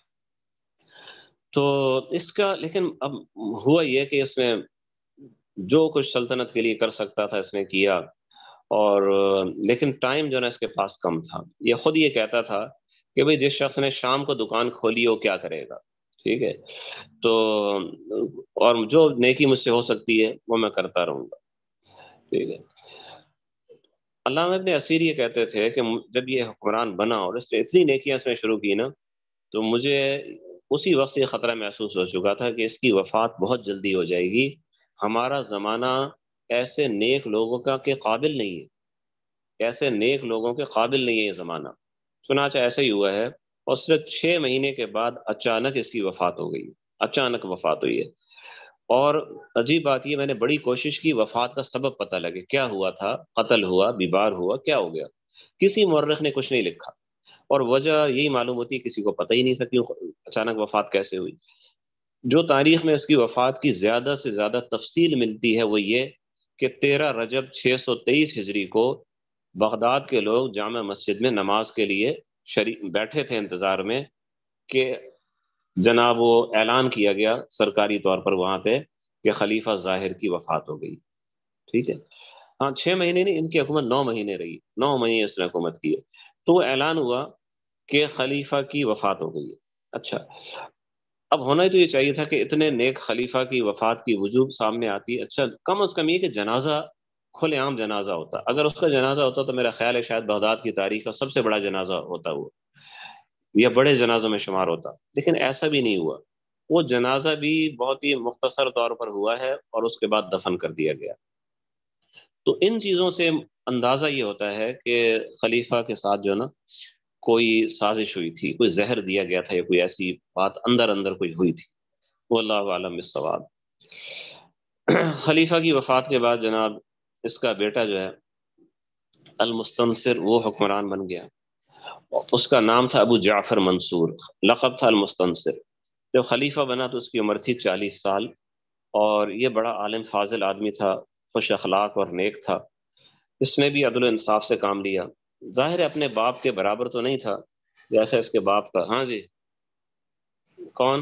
تو اس کا لیکن اب ہوا یہ کہ اس میں جو کچھ سلطنت کے لیے کر سکتا تھا اس نے کیا، اور لیکن ٹائم جو نا اس کے پاس کم تھا. یہ خود یہ کہتا تھا کہ بھئی جس شخص نے شام کو دکان کھولی وہ کیا کرے گا، ٹھیک ہے، تو اور جو نیکی مجھ سے ہو سکتی ہے وہ میں کرتا رہوں گا، ٹھیک ہے. علامہ ابن اسیر یہ کہتے تھے کہ جب یہ حکمران بنا اور اس نے اتنی نیکیاں اس نے شروع کی نا، تو مجھے اسی وقت سے خطرہ محسوس ہو چکا تھا کہ اس کی وفات بہت جلدی ہو جائے گی، ہمارا زمانہ ایسے نیک لوگوں کا کے قابل نہیں ہے، ایسے نیک لوگوں کے قابل نہیں ہے یہ زمانہ. چنانچہ ایسا ہی ہوا ہے، اور صرف 6 مہینے کے بعد اچانک اس کی وفات ہو گئی، اچانک وفات ہوئی ہے. اور عجیب بات یہ میں نے بڑی کوشش کی وفات کا سبب پتہ لگے، کیا ہوا تھا، قتل ہوا، بیمار ہوا، کیا ہو گیا، کسی مورخ نے کچھ نہیں لکھا، اور وجہ یہی معلوم ہوتی ہے کسی کو پتہ ہی نہیں سکتی اچانک وفات کیسے ہوئی. جو تاریخ میں اس کی وفات کی زیادہ سے زیادہ تفصیل ملتی ہے وہ یہ کہ 13 رجب 623 ہجری کو بغداد کے لوگ جامع مسجد میں نماز کے لیے بیٹھے تھے انتظار میں کہ جناب وہ اعلان کیا گیا سرکاری طور پر وہاں پہ کہ خلیفہ ظاہر کی وفات ہو گئی، ٹھیک ہے. ہاں 6 مہینے نہیں، ان کی حکومت 9 مہینے رہی، 9 مہینے اس نے حکومت کی ہے. تو اعلان ہوا کہ خلیفہ کی وفات ہو گئی ہے. اچھا اب ہونا ہی تو یہ چاہیے تھا کہ اتنے نیک خلیفہ کی وفات کی وجوب سامنے آتی، اچھا کم از کم یہ کہ جنازہ کھلے عام جنازہ ہوتا، اگر اس کا جنازہ ہوتا تو میرا خیال ہے شاید بغداد کی تاریخ کا سب سے بڑا جنازہ ہوتا وہ، یا بڑے جنازوں میں شمار ہوتا، لیکن ایسا بھی نہیں ہوا. وہ جنازہ بھی بہت ہی مختصر طور پر ہوا ہے اور اس کے بعد دفن کر دیا گیا۔ تو ان چیزوں سے اندازہ یہ ہوتا ہے کہ خلیفہ کے ساتھ جو ہے نا کوئی سازش ہوئی تھی، کوئی زہر دیا گیا تھا، یا کوئی ایسی بات اندر اندر کوئی ہوئی تھی۔ واللہ عالم بالصواب۔ خلیفہ کی وفات کے بعد جناب اس کا بیٹا جو ہے المستنصر وہ حکمران بن گیا۔ اس کا نام تھا ابو جعفر منصور، لقب تھا المستنصر۔ جب خلیفہ بنا تو اس کی عمر تھی 40 سال، اور یہ بڑا عالم فاضل آدمی تھا، خوش اخلاق اور نیک تھا۔ اس نے بھی عدل و انصاف سے کام لیا۔ ظاہر ہے اپنے باپ کے برابر تو نہیں تھا جیسے اس کے باپ کا، ہاں جی کون،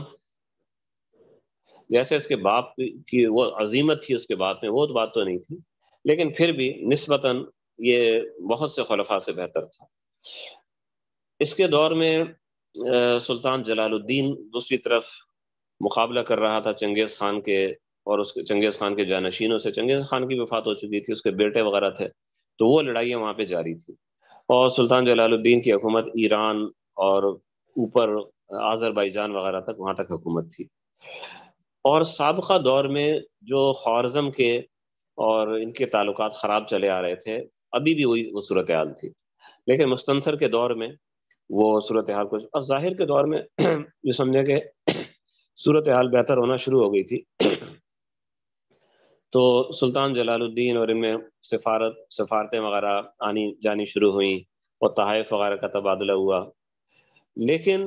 جیسے اس کے باپ کی وہ عظیمت تھی اس کے باپ میں، وہ تو بات تو نہیں تھی، لیکن پھر بھی نسبتاً یہ بہت سے خلفاء سے بہتر تھا۔ اس کے دور میں سلطان جلال الدین دوسری طرف مقابلہ کر رہا تھا چنگیز خان کے، اور اس کے چنگیز خان کے جانشینوں سے۔ چنگیز خان کی وفات ہو چکی تھی، اس کے بیٹے وغیرہ تھے، تو وہ لڑائیاں وہاں پہ جاری تھی، اور سلطان جلال الدین کی حکومت ایران اور اوپر آذربائیجان وغیرہ تک، وہاں تک حکومت تھی۔ اور سابقہ دور میں جو خوارزم کے اور ان کے تعلقات خراب چلے آ رہے تھے، ابھی بھی وہی وہ صورتحال تھی، لیکن مستنصر کے دور میں وہ صورتحال کچھ، اور ظاہر کے دور میں یہ سمجھے کہ صورتحال بہتر ہونا شروع ہو گئی تھی۔ تو سلطان جلال الدین اور ان میں سفارتیں وغیرہ آنی جانی شروع ہوئیں، اور تحائف وغیرہ کا تبادلہ ہوا۔ لیکن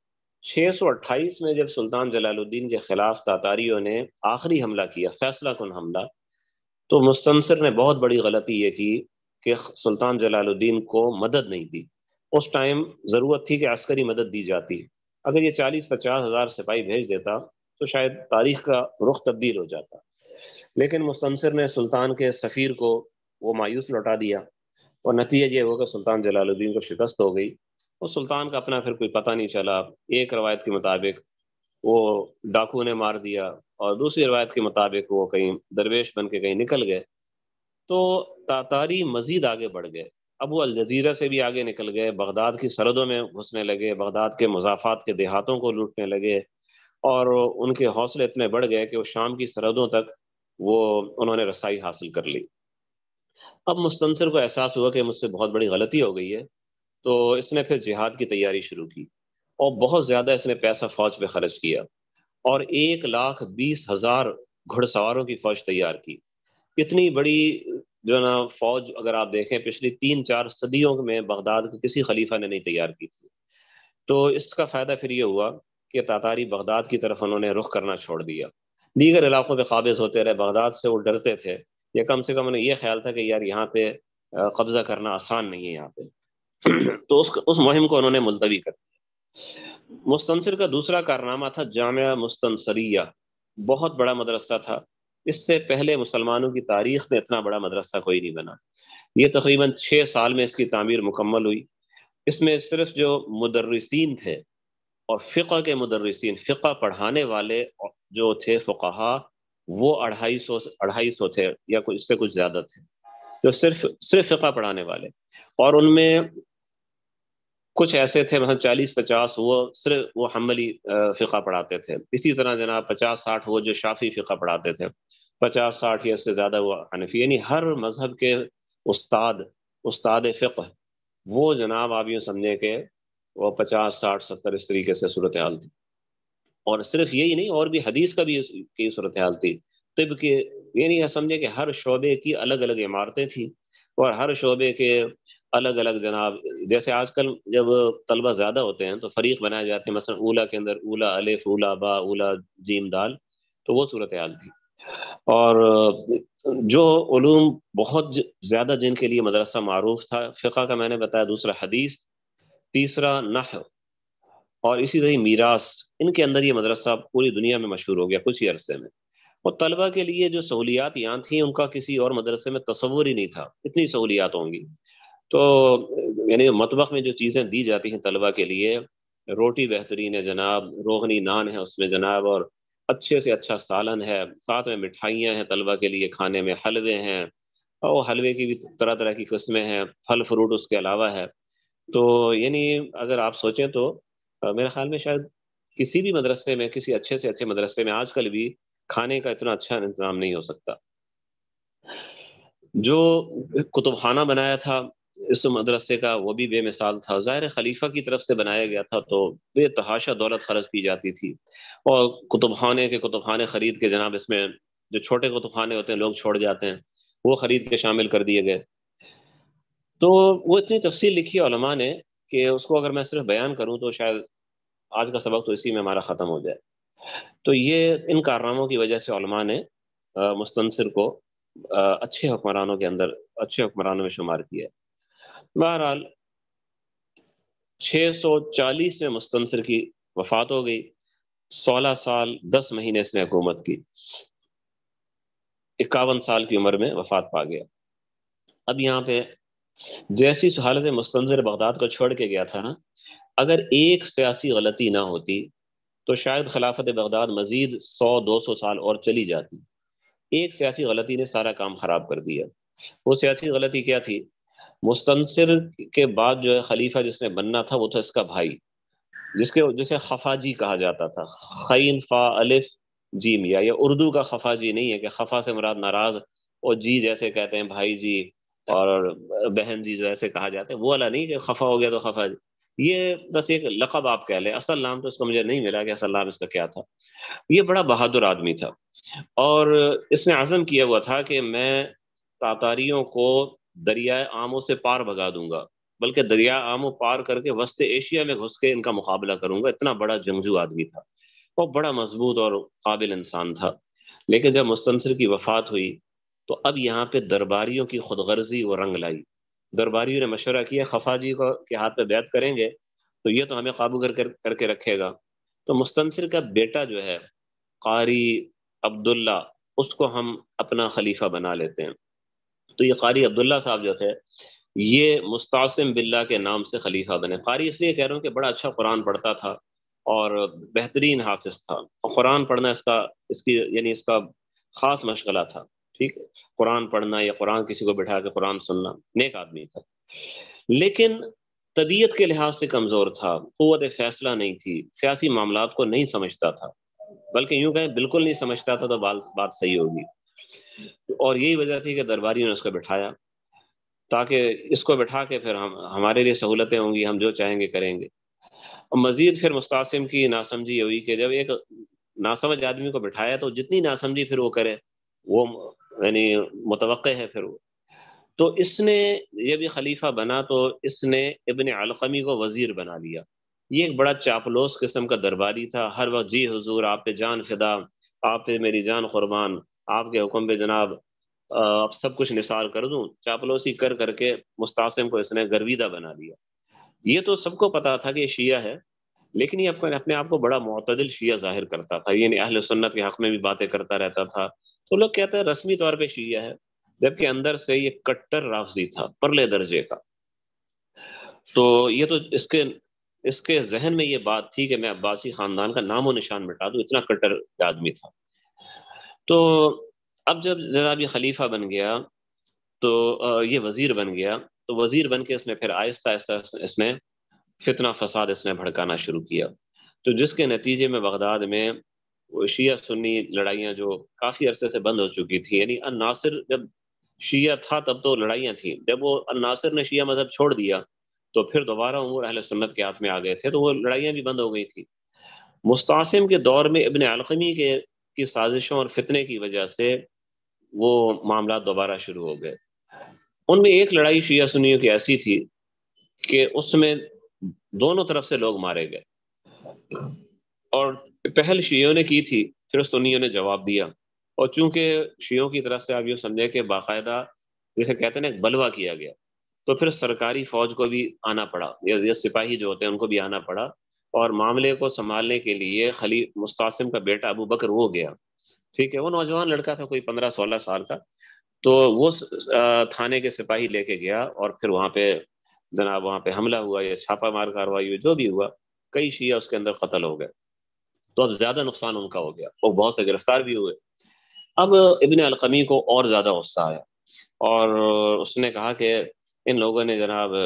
628 میں جب سلطان جلال الدین کے خلاف تاتاریوں نے آخری حملہ کیا، فیصلہ کن حملہ، تو مستنصر نے بہت بڑی غلطی یہ کی کہ سلطان جلال الدین کو مدد نہیں دی۔ اس ٹائم ضرورت تھی کہ عسکری مدد دی جاتی، اگر یہ 40-50 ہزار سپاہی بھیج دیتا تو شاید تاریخ کا رخ تبدیل ہو جاتا، لیکن مستنصر نے سلطان کے سفیر کو وہ مایوس لوٹا دیا، اور نتیجہ یہ ہوا کہ سلطان جلال الدین کو شکست ہو گئی، اور سلطان کا اپنا پھر کوئی پتہ نہیں چلا۔ ایک روایت کے مطابق وہ ڈاکو نے مار دیا، اور دوسری روایت کے مطابق وہ کہیں درویش بن کے کہیں نکل گئے۔ تو تاتاری مزید آگے بڑھ گئے، اب وہ الجزیرہ سے بھی آگے نکل گئے، بغداد کی سرحدوں میں گھسنے لگے، بغداد کے مضافات کے دیہاتوں کو لوٹنے لگے، اور ان کے حوصلے اتنے بڑھ گئے کہ وہ شام کی سرحدوں تک وہ انہوں نے رسائی حاصل کر لی۔ اب مستنصر کو احساس ہوا کہ مجھ سے بہت بڑی غلطی ہو گئی ہے، تو اس نے پھر جہاد کی تیاری شروع کی، اور بہت زیادہ اس نے پیسہ فوج پہ خرچ کیا، اور 1,20,000 گھڑ سواروں کی فوج تیار کی۔ اتنی بڑی جو ہے نا فوج اگر آپ دیکھیں پچھلی 3-4 صدیوں میں بغداد کے کسی خلیفہ نے نہیں تیار کی تھی۔ تو اس کا فائدہ پھر یہ ہوا کہ تاتاری بغداد کی طرف انہوں نے رخ کرنا چھوڑ دیا، دیگر علاقوں پہ قابض ہوتے رہے۔ بغداد سے وہ ڈرتے تھے، یا کم سے کم انہیں یہ خیال تھا کہ یار یہاں پہ قبضہ کرنا آسان نہیں ہے یہاں پہ۔ تو اس مہم کو انہوں نے ملتوی کر دیا۔ مستنصر کا دوسرا کارنامہ تھا جامعہ مستنصریہ، بہت بڑا مدرسہ تھا، اس سے پہلے مسلمانوں کی تاریخ میں اتنا بڑا مدرسہ کوئی نہیں بنا۔ یہ تقریباً 6 سال میں اس کی تعمیر مکمل ہوئی۔ اس میں صرف جو مدرسین تھے اور فقہ کے مدرسین، فقہ پڑھانے والے جو تھے فقہا، وہ 250 تھے، یا اس سے کچھ زیادہ تھے، جو صرف فقہ پڑھانے والے، اور ان میں کچھ ایسے تھے مثلا 40-50 وہ صرف وہ حنبلی فقہ پڑھاتے تھے، اسی طرح جناب 50-60 وہ جو شافعی فقہ پڑھاتے تھے، 50-60 یا اس سے زیادہ وہ حنفی، یعنی ہر مذہب کے استاد فقہ وہ جناب آپ یوں سمجھے کہ وہ 50-60-70 اس طریقے سے صورتحال تھی۔ اور صرف یہی نہیں، اور بھی حدیث کا بھی کی صورتحال تھی، طب کے، یعنی یہ سمجھے کہ ہر شعبے کی الگ الگ عمارتیں تھیں، اور ہر شعبے کے الگ الگ جناب، جیسے آج کل جب طلبہ زیادہ ہوتے ہیں تو فریق بنائے جاتے ہیں، مثلا اولا کے اندر اولا الف، اولا با، اولا جیم دال، تو وہ صورتحال تھی۔ اور جو علوم بہت زیادہ جن کے لیے مدرسہ معروف تھا، فقہ کا میں نے بتایا، دوسرا حدیث، تیسرا نحو، اور اسی طرح میراث، ان کے اندر یہ مدرسہ پوری دنیا میں مشہور ہو گیا کچھ ہی عرصے میں۔ اور طلبہ کے لیے جو سہولیات یہاں تھیں ان کا کسی اور مدرسے میں تصور ہی نہیں تھا اتنی سہولیات ہوں گی۔ تو یعنی مطبخ میں جو چیزیں دی جاتی ہیں طلبہ کے لیے، روٹی بہترین ہے جناب، روغنی نان ہے اس میں جناب، اور اچھے سے اچھا سالن ہے، ساتھ میں مٹھائیاں ہیں طلبہ کے لیے کھانے میں، حلوے ہیں، اور حلوے کی بھی طرح طرح کی قسمیں ہیں، پھل فروٹ اس کے علاوہ ہے۔ تو یعنی اگر آپ سوچیں تو میرے خیال میں شاید کسی بھی مدرسے میں، کسی اچھے سے اچھے مدرسے میں آج کل بھی کھانے کا اتنا اچھا انتظام نہیں ہو سکتا. جو کتب خانہ بنایا تھا اس مدرسے کا وہ بھی بے مثال تھا. ظاہر خلیفہ کی طرف سے بنایا گیا تھا تو بے تحاشا دولت خرچ کی جاتی تھی، اور کتب خانے خرید کے جناب اس میں جو چھوٹے کتب خانے ہوتے ہیں لوگ چھوڑ جاتے ہیں وہ خرید کے شامل کر دیے گئے. تو وہ اتنی تفصیل لکھی ہے علماء نے کہ اس کو اگر میں صرف بیان کروں تو شاید آج کا سبق تو اسی میں ہمارا ختم ہو جائے. تو یہ ان کارناموں کی وجہ سے علماء نے مستنصر کو اچھے حکمرانوں کے اندر، اچھے حکمرانوں میں شمار کیا. بہرحال 640 میں مستنصر کی وفات ہو گئی. 16 سال 10 مہینے اس نے حکومت کی. 51 سال کی عمر میں وفات پا گیا. اب یہاں پہ جیسی حالت مستنصر بغداد کو چھوڑ کے گیا تھا نا، اگر ایک سیاسی غلطی نہ ہوتی تو شاید خلافت بغداد مزید 100-200 سال اور چلی جاتی. ایک سیاسی غلطی نے سارا کام خراب کر دیا. وہ سیاسی غلطی کیا تھی؟ مستنصر کے بعد جو ہے خلیفہ جس نے بننا تھا وہ تھا اس کا بھائی، جسے خفاجی کہا جاتا تھا. خین فا الف جیم یا اردو کا خفاجی نہیں ہے کہ خفا سے مراد ناراض، اور جی جیسے کہتے ہیں بھائی جی اور بہن جی جو ایسے کہا جاتا ہے، وہ والا نہیں کہ خفا ہو گیا تو خفا جی. یہ بس ایک لقب آپ کہہ لیں، اصل نام تو اس کو مجھے نہیں ملا کہ اصل نام اس کا کیا تھا. یہ بڑا بہادر آدمی تھا اور اس نے عزم کیا ہوا تھا کہ میں تاتاریوں کو دریائے آمو سے پار بھگا دوں گا، بلکہ دریا آمو پار کر کے وسط ایشیا میں گھس کے ان کا مقابلہ کروں گا. اتنا بڑا جنگجو آدمی تھا، وہ بڑا مضبوط اور قابل انسان تھا. لیکن جب مستنصر کی وفات ہوئی تو اب یہاں پہ درباریوں کی خود غرضی وہ رنگ لائی. درباریوں نے مشورہ کیا خفا جی کو کے ہاتھ پہ بیعت کریں گے تو یہ تو ہمیں قابو کر کے رکھے گا. تو مستنصر کا بیٹا جو ہے قاری عبداللہ، اس کو ہم اپنا خلیفہ بنا لیتے ہیں. تو یہ قاری عبداللہ صاحب جو تھے یہ مستعصم باللہ کے نام سے خلیفہ بنے. قاری اس لیے کہہ رہا ہوں کہ بڑا اچھا قرآن پڑھتا تھا اور بہترین حافظ تھا. قرآن پڑھنا اس کا خاص مشغلہ تھا. ٹھیک ہے، قرآن پڑھنا یا قرآن کسی کو بٹھا کے قرآن سننا، نیک آدمی تھا. لیکن طبیعت کے لحاظ سے کمزور تھا، قوت فیصلہ نہیں تھی، سیاسی معاملات کو نہیں سمجھتا تھا، بلکہ یوں کہیں بالکل نہیں سمجھتا تھا تو بات صحیح ہوگی. اور یہی وجہ تھی کہ درباریوں نے اس کو بٹھایا تاکہ اس کو بٹھا کے پھر ہمارے لیے سہولتیں ہوں گی، ہم جو چاہیں گے کریں گے. مزید پھر مستعصم کی ناسمجھی ہوئی کہ جب ایک ناسمجھ آدمی کو بٹھایا تو جتنی ناسمجھی پھر وہ کرے وہ یعنی متوقع ہے. پھر وہ تو اس نے یہ بھی خلیفہ بنا تو اس نے ابن علقمی کو وزیر بنا لیا. یہ ایک بڑا چاپلوس قسم کا درباری تھا، ہر وقت جی حضور آپ پہ جان فدا، آپ پہ میری جان قربان، آپ کے حکم پہ جناب اب سب کچھ نثار کر دوں. چاپلوسی کر کے مستعصم کو اس نے گرویدہ بنا لیا. یہ تو سب کو پتا تھا کہ یہ شیعہ ہے، لیکن یہ اپنے آپ کو بڑا معتدل شیعہ ظاہر کرتا تھا، یعنی اہل سنت کے حق میں بھی باتیں کرتا رہتا تھا. تو لوگ کہتے ہیں رسمی طور پہ شیعہ ہے، جبکہ اندر سے یہ کٹر رافضی تھا، پرلے درجے کا. تو یہ تو اس کے ذہن میں یہ بات تھی کہ میں عباسی خاندان کا نام و نشان مٹا دوں، اتنا کٹر آدمی تھا. تو اب جب جناب یہ خلیفہ بن گیا تو یہ وزیر بن گیا، تو وزیر بن کے اس نے پھر آہستہ آہستہ اس نے فتنہ فساد اس نے بھڑکانا شروع کیا. تو جس کے نتیجے میں بغداد میں شیعہ سنی لڑائیاں جو کافی عرصے سے بند ہو چکی تھی، یعنی الناصر جب شیعہ تھا تب تو لڑائیاں تھیں، جب وہ الناصر نے شیعہ مذہب چھوڑ دیا تو پھر دوبارہ امور اہل سنت کے ہاتھ میں آ گئے تھے، تو وہ لڑائیاں بھی بند ہو گئی تھی. مستعصم کے دور میں ابن علقمی کی سازشوں اور فتنے کی وجہ سے وہ معاملات دوبارہ شروع ہو گئے. ان میں ایک لڑائی شیعہ سنیوں کی ایسی تھی کہ اس میں دونوں طرف سے لوگ مارے گئے، اور پہل شیعوں نے کی تھی، پھر سنیوں نے جواب دیا. اور چونکہ شیعوں کی طرف سے آپ یہ سمجھے کہ باقاعدہ جسے کہتے ہیں نا ایک بلوا کیا گیا، تو پھر سرکاری فوج کو بھی آنا پڑا، یہ سپاہی جو ہوتے ہیں ان کو بھی آنا پڑا، اور معاملے کو سنبھالنے کے لیے مستعصم کا بیٹا ابو بکر وہ گیا. ٹھیک ہے، وہ نوجوان لڑکا تھا کوئی 15-16 سال کا، تو وہ تھانے کے سپاہی لے کے گیا اور پھر وہاں پہ حملہ ہوا یا چھاپا مار کاروائی ہوئی، جو بھی ہوا، کئی شیعہ اس کے اندر قتل ہو گئے. تو اب زیادہ نقصان ان کا ہو گیا، وہ بہت سے گرفتار بھی ہوئے. اب ابن علقمی کو اور زیادہ غصہ آیا اور اس نے کہا کہ ان لوگوں نے جناب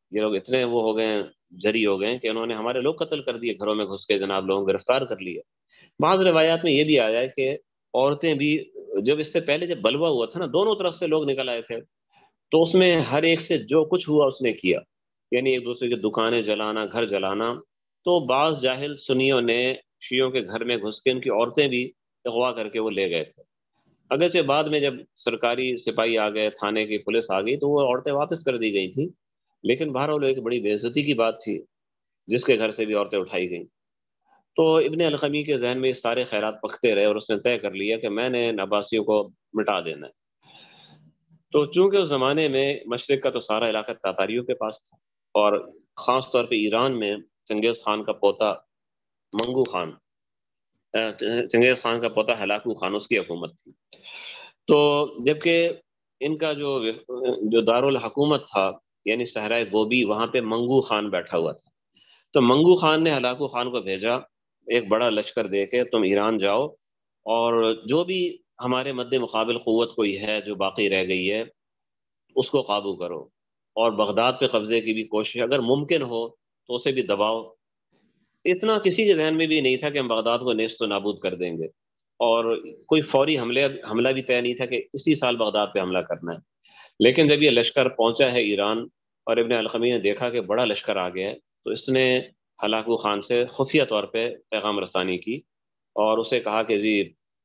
یہ لوگ اتنے وہ ہو گئے ہیں، جری ہو گئے ہیں کہ انہوں نے ہمارے لوگ قتل کر دیے، گھروں میں گھس کے جناب لوگوں کو گرفتار کر لیا۔ بعض روایات میں یہ بھی آیا ہے کہ عورتیں بھی، جب اس سے پہلے جب بلوا ہوا تھا نا، دونوں طرف سے لوگ نکل آئے تھے، تو اس میں ہر ایک سے جو کچھ ہوا اس نے کیا، یعنی ایک دوسرے کی دکانیں جلانا، گھر جلانا۔ تو بعض جاہل سنیوں نے شیعوں کے گھر میں گھس کے ان کی عورتیں بھی اغوا کر کے وہ لے گئے تھے۔ اگرچہ بعد میں جب سرکاری سپاہی آ گئے، تھانے کی پولیس آ گئی، تو وہ عورتیں واپس کر دی گئی تھیں، لیکن بہرحال ایک بڑی بے عزتی کی بات تھی جس کے گھر سے بھی عورتیں اٹھائی گئیں۔ تو ابن القمی کے ذہن میں یہ سارے خیرات پکتے رہے اور اس نے طے کر لیا کہ میں نے عباسیوں کو مٹا دینا ہے۔ تو چونکہ اس زمانے میں مشرق کا تو سارا علاقہ تاتاریوں کے پاس تھا، اور خاص طور پہ ایران میں چنگیز خان کا پوتا منگو خان، چنگیز خان کا پوتا ہلاکو خان، اس کی حکومت تھی۔ تو جبکہ ان کا جو دارالحکومت تھا یعنی صحرائے گوبی، وہاں پہ منگو خان بیٹھا ہوا تھا۔ تو منگو خان نے ہلاکو خان کو بھیجا ایک بڑا لشکر دے کے، تم ایران جاؤ اور جو بھی ہمارے مد مقابل قوت کوئی ہے جو باقی رہ گئی ہے اس کو قابو کرو، اور بغداد پہ قبضے کی بھی کوشش اگر ممکن ہو تو اسے بھی دباؤ۔ اتنا کسی کے ذہن میں بھی نہیں تھا کہ ہم بغداد کو نیست و نابود کر دیں گے، اور کوئی فوری حملہ بھی طے نہیں تھا کہ اسی سال بغداد پہ حملہ کرنا ہے۔ لیکن جب یہ لشکر پہنچا ہے ایران اور ابن القمی نے دیکھا کہ بڑا لشکر آ گیا ہے، تو اس نے ہلاکو خان سے خفیہ طور پہ پیغام رسانی کی اور اسے کہا کہ جی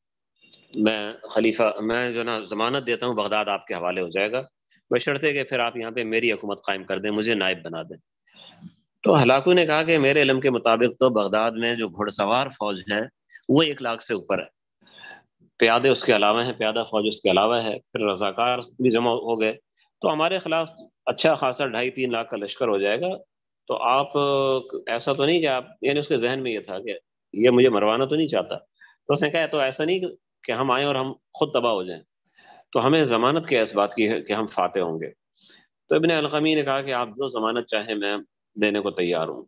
میں جو نا ضمانت دیتا ہوں بغداد آپ کے حوالے ہو جائے گا، بشرطے کہ پھر آپ یہاں پہ میری حکومت قائم کر دیں، مجھے نائب بنا دیں۔ تو ہلاکو نے کہا کہ میرے علم کے مطابق تو بغداد میں جو گھڑ سوار فوج ہے وہ 1,00,000 سے اوپر ہے، پیادے اس کے علاوہ ہیں، پیادہ فوج اس کے علاوہ ہے، پھر رضاکار بھی جمع ہو گئے، تو ہمارے خلاف اچھا خاصا 2.5-3 لاکھ کا لشکر ہو جائے گا۔ تو آپ ایسا تو نہیں کہ آپ، یعنی اس کے ذہن میں یہ تھا کہ یہ مجھے مروانا تو نہیں چاہتا۔ تو اس نے کہا تو ایسا نہیں کہ ہم آئیں اور ہم خود تباہ ہو جائیں، تو ہمیں ضمانت کیا اس بات کی ہے کہ ہم فاتح ہوں گے۔ تو ابن القمی نے کہا کہ آپ جو ضمانت چاہیں میں دینے کو تیار ہوں۔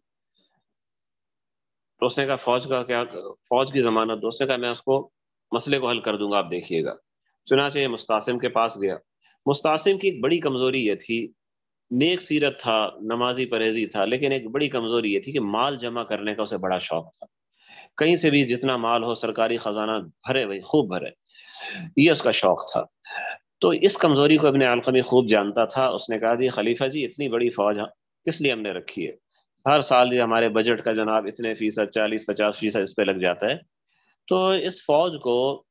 تو اس نے کہا فوج کا کیا، فوج کی ضمانت دو۔ اس نے کہا میں اس کو مسئلے کو حل کر دوں گا، آپ دیکھیے گا۔ چنانچہ یہ مستعصم کے پاس گیا۔ مستعصم کی ایک بڑی کمزوری یہ تھی، نیک سیرت تھا، نمازی پرہیزی تھا، لیکن ایک بڑی کمزوری یہ تھی کہ مال جمع کرنے کا اسے بڑا شوق تھا، کہیں سے بھی جتنا مال ہو سرکاری خزانہ بھرے بھائی خوب بھرے، یہ اس کا شوق تھا۔ تو اس کمزوری کو ابن القمی خوب جانتا تھا۔ اس نے کہا جی خلیفہ جی اتنی بڑی فوج کس لیے ہم نے رکھی ہے؟ ہر سال یہ ہمارے بجٹ کا جناب اتنے فیصد 40-50% اس پہ لگ جاتا ہے، تو اس فوج کو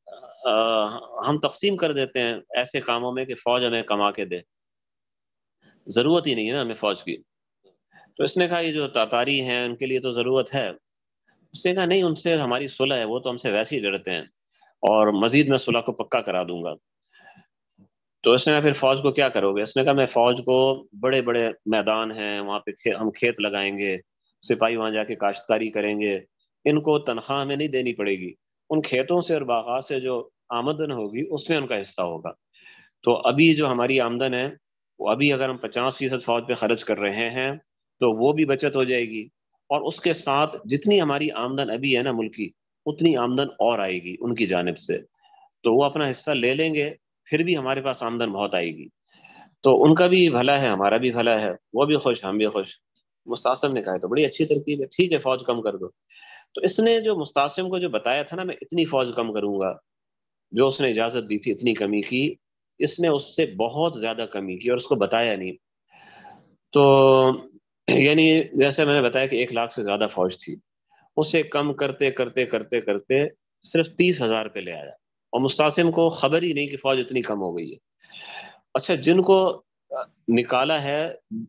ہم تقسیم کر دیتے ہیں ایسے کاموں میں کہ فوج ہمیں کما کے دے، ضرورت ہی نہیں ہے نا ہمیں فوج کی۔ تو اس نے کہا یہ جو تاتاری ہیں ان کے لیے تو ضرورت ہے۔ اس نے کہا نہیں، ان سے ہماری صلح ہے، وہ تو ہم سے ویسے ہی ڈرتے ہیں، اور مزید میں صلح کو پکا کرا دوں گا۔ تو اس نے کہا پھر فوج کو کیا کرو گے؟ اس نے کہا میں فوج کو بڑے بڑے میدان ہیں وہاں پہ ہم کھیت لگائیں گے، سپاہی وہاں جا کے کاشتکاری کریں گے، ان کو تنخواہ ہمیں نہیں دینی پڑے گی، ان کھیتوں سے اور باغات سے جو آمدن ہوگی اس میں ان کا حصہ ہوگا۔ تو ابھی جو ہماری آمدن ہے وہ ابھی اگر ہم 50% فوج پہ خرچ کر رہے ہیں تو وہ بھی بچت ہو جائے گی، اور اس کے ساتھ جتنی ہماری آمدن ابھی ہے نا ملکی، اتنی آمدن اور آئے گی ان کی جانب سے، تو وہ اپنا حصہ لے لیں گے، پھر بھی ہمارے پاس آمدن بہت آئے گی۔ تو ان کا بھی بھلا ہے، ہمارا بھی بھلا ہے، وہ بھی خوش، ہم بھی خوش۔ مستعصم نے کہا تو بڑی اچھی ترکیب ہے، ٹھیک ہے فوج کم کر دو۔ تو اس نے جو مستعصم کو جو بتایا تھا نا میں اتنی فوج کم کروں گا، جو اس نے اجازت دی تھی اتنی کمی کی، اس نے اس سے بہت زیادہ کمی کی اور اس کو بتایا نہیں۔ تو یعنی جیسے میں نے بتایا کہ 1,00,000 سے زیادہ فوج تھی، اسے کم کرتے کرتے کرتے کرتے صرف 30,000 پہ لے آیا، اور مستعصم کو خبر ہی نہیں کہ فوج اتنی کم ہو گئی ہے۔ اچھا جن کو نکالا ہے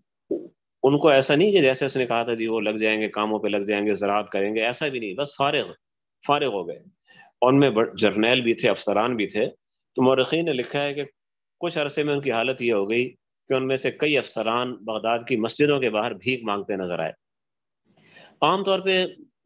ان کو ایسا نہیں کہ جیسے اس نے کہا تھا جی وہ لگ جائیں گے، کاموں پہ لگ جائیں گے، زراعت کریں گے، ایسا بھی نہیں، بس فارغ ہو گئے۔ اور ان میں جرنیل بھی تھے، افسران بھی تھے۔ تو مورخین نے لکھا ہے کہ کچھ عرصے میں ان کی حالت یہ ہو گئی کہ ان میں سے کئی افسران بغداد کی مسجدوں کے باہر بھیک مانگتے نظر آئے۔ عام طور پہ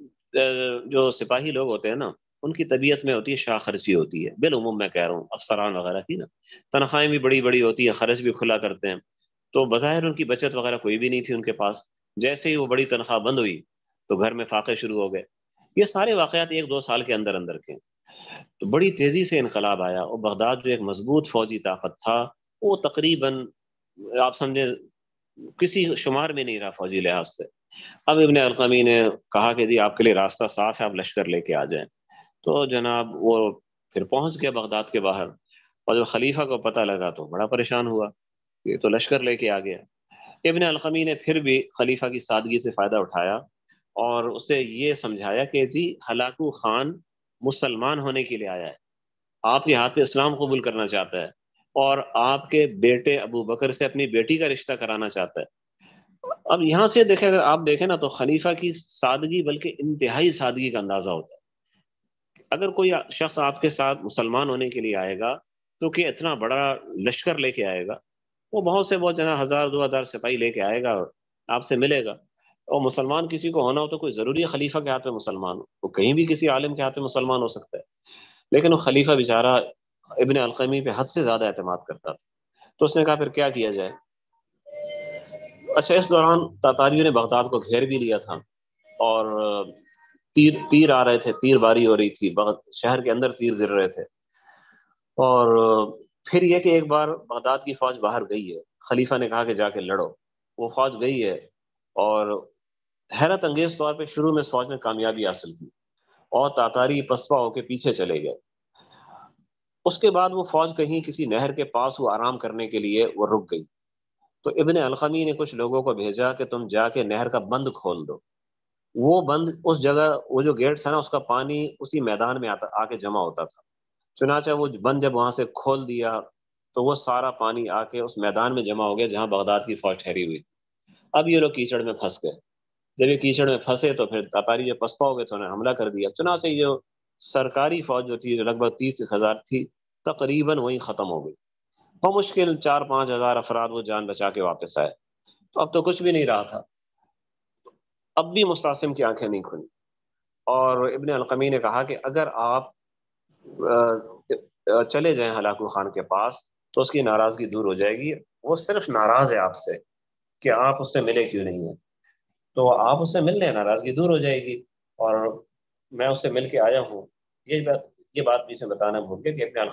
جو سپاہی لوگ ہوتے ہیں نا ان کی طبیعت میں ہوتی ہے شاہ خرچی ہوتی ہے، بالعموم میں کہہ رہا ہوں افسران وغیرہ کی نا تنخواہیں بھی بڑی بڑی ہوتی ہے، خرچ بھی کھلا کرتے ہیں، تو بظاہر ان کی بچت وغیرہ کوئی بھی نہیں تھی ان کے پاس۔ جیسے ہی وہ بڑی تنخواہ بند ہوئی تو گھر میں فاقے شروع ہو گئے۔ یہ سارے واقعات 1-2 سال کے اندر اندر کے، تو بڑی تیزی سے انقلاب آیا، اور بغداد جو ایک مضبوط فوجی طاقت تھا وہ تقریباً آپ سمجھے کسی شمار میں نہیں رہا فوجی لحاظ سے۔ اب ابن القمی نے کہا کہ جی آپ کے لیے راستہ صاف ہے، آپ لشکر لے کے آ جائیں۔ تو جناب وہ پھر پہنچ گیا بغداد کے باہر، اور جب خلیفہ کو پتہ لگا تو بڑا پریشان ہوا، یہ تو لشکر لے کے آ گیا۔ ابن القمی نے پھر بھی خلیفہ کی سادگی سے فائدہ اٹھایا اور اسے یہ سمجھایا کہ جی ہلاکو خان مسلمان ہونے کے لیے آیا ہے، آپ کے ہاتھ پہ اسلام قبول کرنا چاہتا ہے، اور آپ کے بیٹے ابو بکر سے اپنی بیٹی کا رشتہ کرانا چاہتا ہے۔ اب یہاں سے دیکھیں، اگر آپ دیکھیں نا، تو خلیفہ کی سادگی بلکہ انتہائی سادگی کا اندازہ ہوتا ہے۔ اگر کوئی شخص آپ کے ساتھ مسلمان ہونے کے لیے آئے گا تو کہ اتنا بڑا لشکر لے کے آئے گا، وہ بہت سے بہت جنا 1000 2000 سپاہی لے کے آئے گا، آپ سے ملے گا۔ اور مسلمان کسی کو ہونا ہو تو کوئی ضروری ہے خلیفہ کے ہاتھ میں مسلمان ہو، وہ کہیں بھی کسی عالم کے ہاتھ میں مسلمان ہو سکتا ہے، لیکن وہ خلیفہ بیچارہ ابن القمی پہ حد سے زیادہ اعتماد کرتا تھا۔ تو اس نے کہا پھر کیا کیا جائے۔ اچھا، اس دوران تاتاریوں نے بغداد کو گھیر بھی لیا تھا، اور تیر آ رہے تھے، تیر باری ہو رہی تھی، شہر کے اندر تیر گر رہے تھے۔ اور پھر یہ کہ ایک بار بغداد کی فوج باہر گئی ہے، خلیفہ نے کہا کہ جا کے لڑو، وہ فوج گئی ہے، اور حیرت انگیز طور پہ شروع میں اس فوج نے کامیابی حاصل کی اور تاتاری پسپا ہو کے پیچھے چلے گئے۔ اس کے بعد وہ فوج کہیں کسی نہر کے پاس وہ آرام کرنے کے لیے وہ رک گئی، تو ابن القمی نے کچھ لوگوں کو بھیجا کہ تم جا کے نہر کا بند کھول دو۔ وہ بند اس جگہ، وہ جو گیٹ تھا نا، اس کا پانی اسی میدان میں آ کے جمع ہوتا تھا۔ چنانچہ وہ بند جب وہاں سے کھول دیا تو وہ سارا پانی آ کے اس میدان میں جمع ہو گیا جہاں بغداد کی فوج ٹھہری ہوئی تھی۔ اب یہ لوگ کیچڑ میں پھنس گئے، جب یہ کیچڑ میں پھنسے تو پھر تاتاری جب پسپا ہو گئے تو انہیں حملہ کر دیا۔ چنانچہ یہ سرکاری فوج جو تھی، جو لگ بھگ 30,000 تھی، تقریباً وہی ختم ہو گئی۔ بمشکل 4-5 ہزار افراد وہ جان بچا کے واپس آئے۔ تو اب تو کچھ بھی نہیں رہا تھا، اب بھی مستعصم کی آنکھیں نہیں کھلی، اور ابن القمی نے کہا کہ اگر آپ چلے جائیں ہلاکو خان کے پاس تو اس کی ناراضگی دور ہو جائے گی، وہ صرف ناراض ہے آپ سے کہ آپ اس سے ملے کیوں نہیں ہیں، تو آپ اس سے مل لیں، ناراضگی دور ہو جائے گی، اور میں اس سے مل کے آیا ہوں۔ یہ بات بھی سے بتانا بھول گیا کہ ابن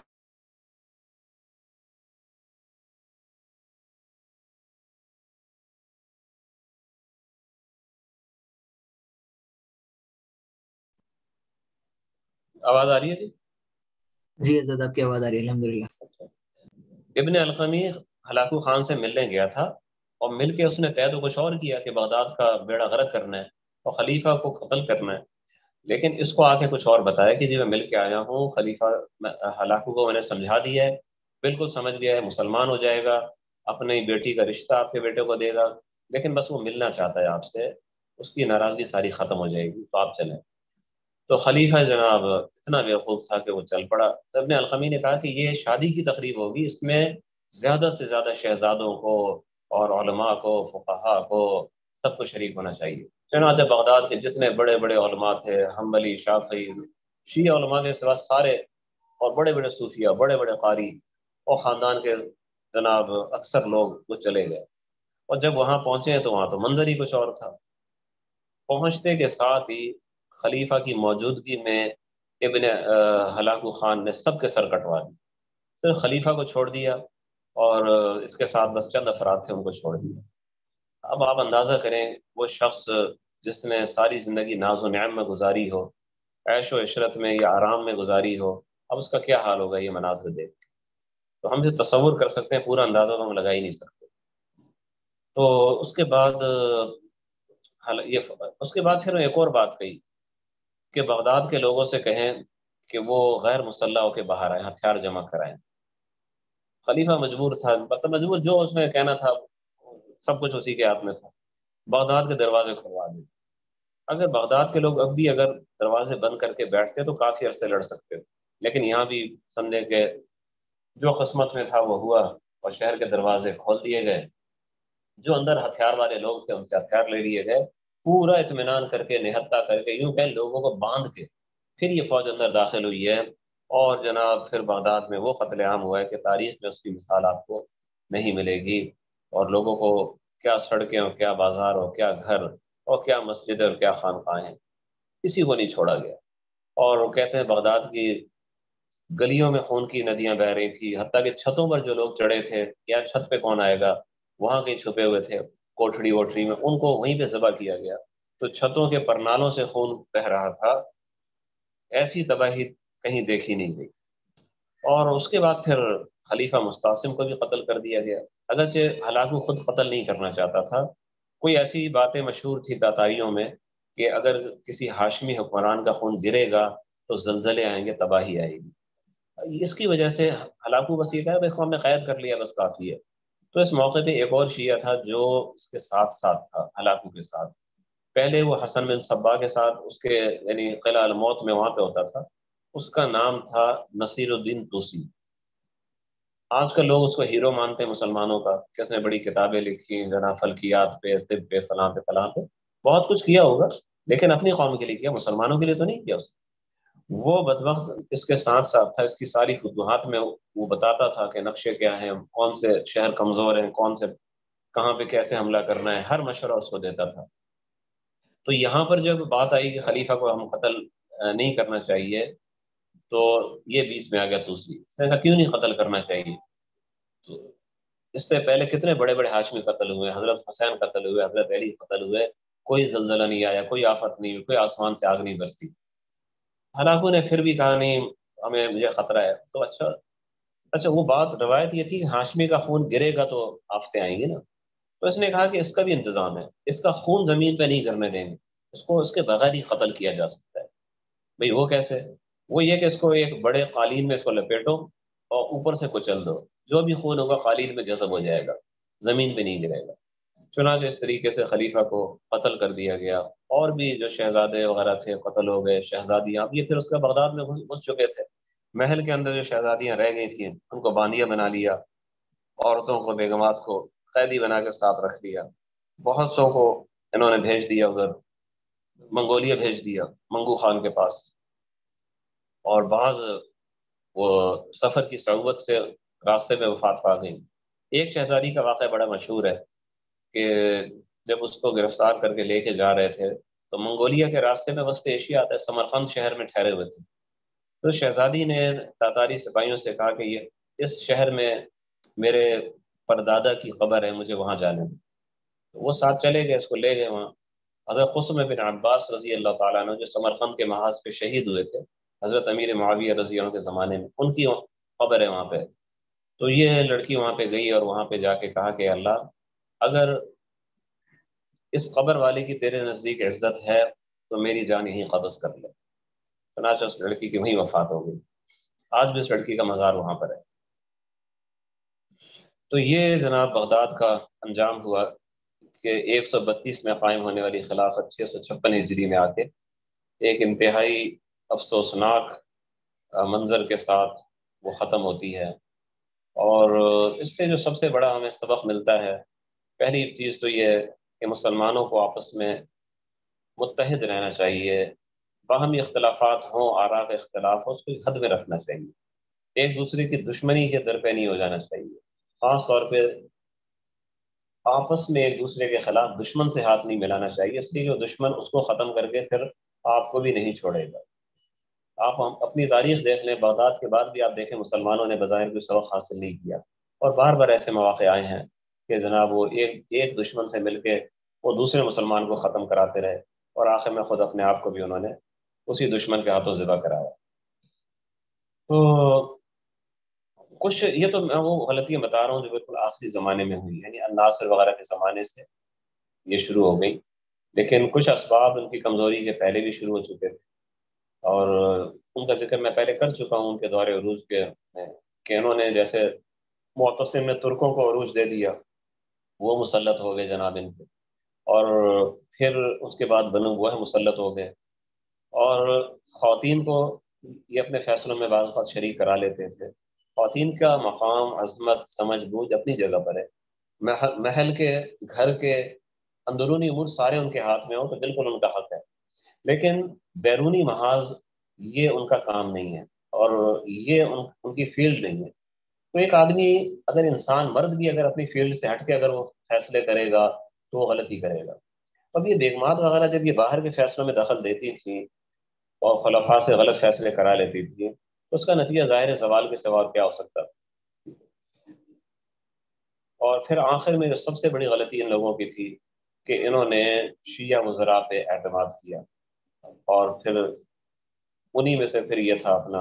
آواز آ رہی ہے جی؟ جی حضرت آپ کی آواز آ رہی ہے الحمدللہ۔ ابن القمی ہلاکو خان سے ملنے گیا تھا، اور مل کے اس نے طے تو کچھ اور کیا کہ بغداد کا بیڑا غرق کرنا ہے اور خلیفہ کو قتل کرنا ہے، لیکن اس کو آ کے کچھ اور بتایا کہ جی میں مل کے آیا ہوں، خلیفہ ہلاکو کو میں نے سمجھا دیا ہے، بالکل سمجھ گیا ہے، مسلمان ہو جائے گا، اپنی بیٹی کا رشتہ آپ کے بیٹے کو دے گا، لیکن بس وہ ملنا چاہتا ہے آپ سے، اس کی ناراضگی ساری ختم ہو جائے گی، تو آپ چلیں۔ تو خلیفہ جناب اتنا بیوقوف تھا کہ وہ چل پڑا۔ تو ابن القمی نے کہا کہ یہ شادی کی تقریب ہوگی، اس میں زیادہ سے زیادہ شہزادوں کو اور علماء کو، فقہاء کو، سب کو شریک ہونا چاہیے۔ چنانچہ بغداد کے جتنے بڑے بڑے علماء تھے، حنبلی، شافعی، شیعہ علماء کے سوا سارے، اور بڑے بڑے صوفیہ، بڑے بڑے قاری اور خاندان کے جناب اکثر لوگ وہ چلے گئے، اور جب وہاں پہنچے تو وہاں تو منظر ہی کچھ اور تھا۔ پہنچنے کے ساتھ ہی خلیفہ کی موجودگی میں ابن ہلاکو خان نے سب کے سر کٹوا دی، صرف خلیفہ کو چھوڑ دیا، اور اس کے ساتھ بس چند افراد تھے ان کو چھوڑ دیا۔ اب آپ اندازہ کریں، وہ شخص جس نے ساری زندگی ناز و نعم میں گزاری ہو، عیش و عشرت میں یا آرام میں گزاری ہو، اب اس کا کیا حال ہوگا یہ مناظر دیکھ کے؟ تو ہم جو تصور کر سکتے ہیں پورا اندازہ تو ہم لگا ہی نہیں سکتے۔ تو اس کے بعد اس کے بعد پھر ایک اور بات کہی کہ بغداد کے لوگوں سے کہیں کہ وہ غیر مسلح ہو کے باہر آئیں، ہتھیار جمع کرائیں۔ خلیفہ مجبور تھا، مطلب مجبور، جو اس نے کہنا تھا سب کچھ اسی کے ہاتھ میں تھا، بغداد کے دروازے کھلوا دیں۔ اگر بغداد کے لوگ اب بھی اگر دروازے بند کر کے بیٹھتے تو کافی عرصے لڑ سکتے، لیکن یہاں بھی سمجھے کہ جو قسمت میں تھا وہ ہوا، اور شہر کے دروازے کھول دیے گئے، جو اندر ہتھیار والے لوگ تھے ان کے ہتھیار لے لیے گئے، پورا اطمینان کر کے، نہتہ کر کے، یوں کہ لوگوں کو باندھ کے پھر یہ فوج اندر داخل ہوئی ہے، اور جناب پھر بغداد میں وہ قتل عام ہوا ہے کہ تاریخ میں اس کی مثال آپ کو نہیں ملے گی، اور لوگوں کو کیا سڑکیں اور کیا بازار اور کیا گھر اور کیا مسجد اور کیا خانقاہیں ہیں، کسی کو نہیں چھوڑا گیا۔ اور وہ کہتے ہیں بغداد کی گلیوں میں خون کی ندیاں بہ رہی تھی، حتیٰ کہ چھتوں پر جو لوگ چڑھے تھے، یا چھت پہ کون آئے گا، وہاں کہیں چھپے ہوئے تھے، کوٹھڑی ووٹڑی میں، ان کو وہیں پہ ذبح کیا گیا، تو چھتوں کے پرنالوں سے خون بہ رہا تھا. ایسی تباہی کہیں دیکھی نہیں گئی. اور اس کے بعد پھر خلیفہ مستعصم کو بھی قتل کر دیا گیا، اگرچہ ہلاکو خود قتل نہیں کرنا چاہتا تھا. کوئی ایسی باتیں مشہور تھی تاتاریوں میں کہ اگر کسی ہاشمی حکمران کا خون گرے گا تو زلزلے آئیں گے، تباہی آئے گی. اس کی وجہ سے ہلاکو بس یہ کہا بھائی ہم نے قید کر لیا بس کافی ہے. تو اس موقع پہ ایک اور شیعہ تھا جو اس کے ساتھ ساتھ تھا، ہلاکو کے ساتھ. پہلے وہ حسن بن صبا کے ساتھ اس کے یعنی قلعہ الموت میں وہاں پہ ہوتا تھا. اس کا نام تھا نصیر الدین توسی. آج کل لوگ اس کو ہیرو مانتے ہیں مسلمانوں کا، کہ اس نے بڑی کتابیں لکھی جناب، فلکیات پہ، طب پہ، فلاں پہ فلاں پہ، بہت کچھ کیا ہوگا، لیکن اپنی قوم کے لیے کیا، مسلمانوں کے لیے تو نہیں کیا اس نے. وہ بدبخت اس کے ساتھ ساتھ تھا، اس کی ساری فتوحات میں وہ بتاتا تھا کہ نقشے کیا ہیں، کون سے شہر کمزور ہیں، کون سے کہاں پہ کیسے حملہ کرنا ہے، ہر مشورہ اس کو دیتا تھا. تو یہاں پر جب بات آئی کہ خلیفہ کو ہم قتل نہیں کرنا چاہیے، تو یہ بیچ میں آ گیا توسی. اس نے کہا کیوں نہیں قتل کرنا چاہیے؟ تو اس سے پہلے کتنے بڑے بڑے ہاشمی قتل ہوئے، حضرت حسین قتل ہوئے، حضرت علی قتل ہوئے، کوئی زلزلہ نہیں آیا، کوئی آفت نہیں ہوئی، کوئی آسمان سے آگ نہیں برسی. ہلاکو نے پھر بھی کہا نہیں، مجھے خطرہ ہے. تو اچھا وہ بات روایت یہ تھی کہ ہاشمی کا خون گرے گا تو آفتیں آئیں گی نا. تو اس نے کہا کہ اس کا بھی انتظام ہے، اس کا خون زمین پہ نہیں کرنے دیں گے، اس کو اس کے بغیر ہی قتل کیا جا سکتا ہے. بھئی وہ کیسے؟ وہ یہ کہ اس کو ایک بڑے قالین میں اس کو لپیٹو اور اوپر سے کچل دو، جو بھی خون ہوگا قالین میں جذب ہو جائے گا، زمین پہ نہیں گرے گا. چنانچہ اس طریقے سے خلیفہ کو قتل کر دیا گیا. اور بھی جو شہزادے وغیرہ تھے قتل ہو گئے، شہزادیاں. اب یہ پھر اس کا بغداد میں گھس چکے تھے. محل کے اندر جو شہزادیاں رہ گئی تھیں ان کو باندیا بنا لیا، عورتوں کو، بیگمات کو قیدی بنا کے ساتھ رکھ دیا. بہت سو کو انہوں نے بھیج دیا ادھر، منگولیا بھیج دیا، منگو خان کے پاس. اور بعض وہ سفر کی صعوبت سے راستے میں وفات پا گئی. ایک شہزادی کا واقعہ بڑا مشہور ہے کہ جب اس کو گرفتار کر کے لے کے جا رہے تھے تو منگولیا کے راستے میں وسط ایشیا آتا ہے، سمرقند شہر میں ٹھہرے ہوئے تھے. تو شہزادی نے تاتاری سپاہیوں سے کہا کہ یہ اس شہر میں میرے پردادا کی قبر ہے، مجھے وہاں جانے دیں. وہ ساتھ چلے گئے، اس کو لے گئے وہاں. حضرت قسم بن عباس رضی اللہ تعالیٰ عنہ جو سمرقند کے محاذ پہ شہید ہوئے تھے حضرت امیر معاویہ رضی اللہ عنہ کے زمانے میں، ان کی قبر ہے وہاں پہ. تو یہ لڑکی وہاں پہ گئی اور وہاں پہ جا کے کہا کہ اللہ، اگر اس قبر والے کی تیرے نزدیک عزت ہے تو میری جان یہیں قبض کر لے. چنانچہ اس لڑکی کی وہیں وفات ہو گئی. آج بھی اس لڑکی کا مزار وہاں پر ہے. تو یہ جناب بغداد کا انجام ہوا کہ 132 میں قائم ہونے والی خلافت 656 ہجری میں آ کے ایک انتہائی افسوسناک منظر کے ساتھ وہ ختم ہوتی ہے. اور اس سے جو سب سے بڑا ہمیں سبق ملتا ہے، پہلی چیز تو یہ ہے کہ مسلمانوں کو آپس میں متحد رہنا چاہیے. باہمی اختلافات ہوں، آراء کا اختلاف ہو، اس کو حد میں رکھنا چاہیے. ایک دوسرے کی دشمنی کے در پہ نہیں ہو جانا چاہیے. خاص طور پہ آپس میں ایک دوسرے کے خلاف دشمن سے ہاتھ نہیں ملانا چاہیے، اس لیے جو دشمن اس کو ختم کر کے پھر آپ کو بھی نہیں چھوڑے گا. آپ اپنی تاریخ دیکھ لیں، بغداد کے بعد بھی آپ دیکھیں مسلمانوں نے بظاہر کوئی سبق حاصل نہیں کیا. اور بار بار ایسے مواقع آئے ہیں کہ جناب وہ ایک دشمن سے مل کے وہ دوسرے مسلمان کو ختم کراتے رہے، اور آخر میں خود اپنے آپ کو بھی انہوں نے اسی دشمن کے ہاتھوں ذبح کرایا. تو کچھ یہ تو میں وہ غلطیاں بتا رہا ہوں جو بالکل آخری زمانے میں ہوئی، یعنی الناصر وغیرہ کے زمانے سے یہ شروع ہو گئی. لیکن کچھ اسباب ان کی کمزوری کے پہلے بھی شروع ہو چکے تھے، اور ان کا ذکر میں پہلے کر چکا ہوں ان کے دور عروج کے، کہ انہوں نے جیسے معتصم میں ترکوں کو عروج دے دیا، وہ مسلط ہو گئے جناب ان پہ. اور پھر اس کے بعد بنو وہ مسلط ہو گئے. اور خواتین کو یہ اپنے فیصلوں میں بعض اوقات شریک کرا لیتے تھے. خواتین کا مقام، عظمت، سمجھ بوجھ اپنی جگہ پر ہے. محل کے، گھر کے اندرونی امور سارے ان کے ہاتھ میں ہوں تو بالکل ان کا حق ہے، لیکن بیرونی محاذ یہ ان کا کام نہیں ہے، اور یہ ان کی فیلڈ نہیں ہے. تو ایک آدمی، اگر انسان مرد بھی اگر اپنی فیلڈ سے ہٹ کے اگر وہ فیصلے کرے گا تو وہ غلطی کرے گا. اب یہ بیگمات وغیرہ جب یہ باہر کے فیصلوں میں دخل دیتی تھیں اور خلفاء سے غلط فیصلے کرا لیتی تھیں، تو اس کا نتیجہ ظاہر زوال کے سوا کیا ہو سکتا تھا. اور پھر آخر میں جو سب سے بڑی غلطی ان لوگوں کی تھی کہ انہوں نے شیعہ وزراء پہ اعتماد کیا، اور پھر انہی میں سے پھر یہ تھا اپنا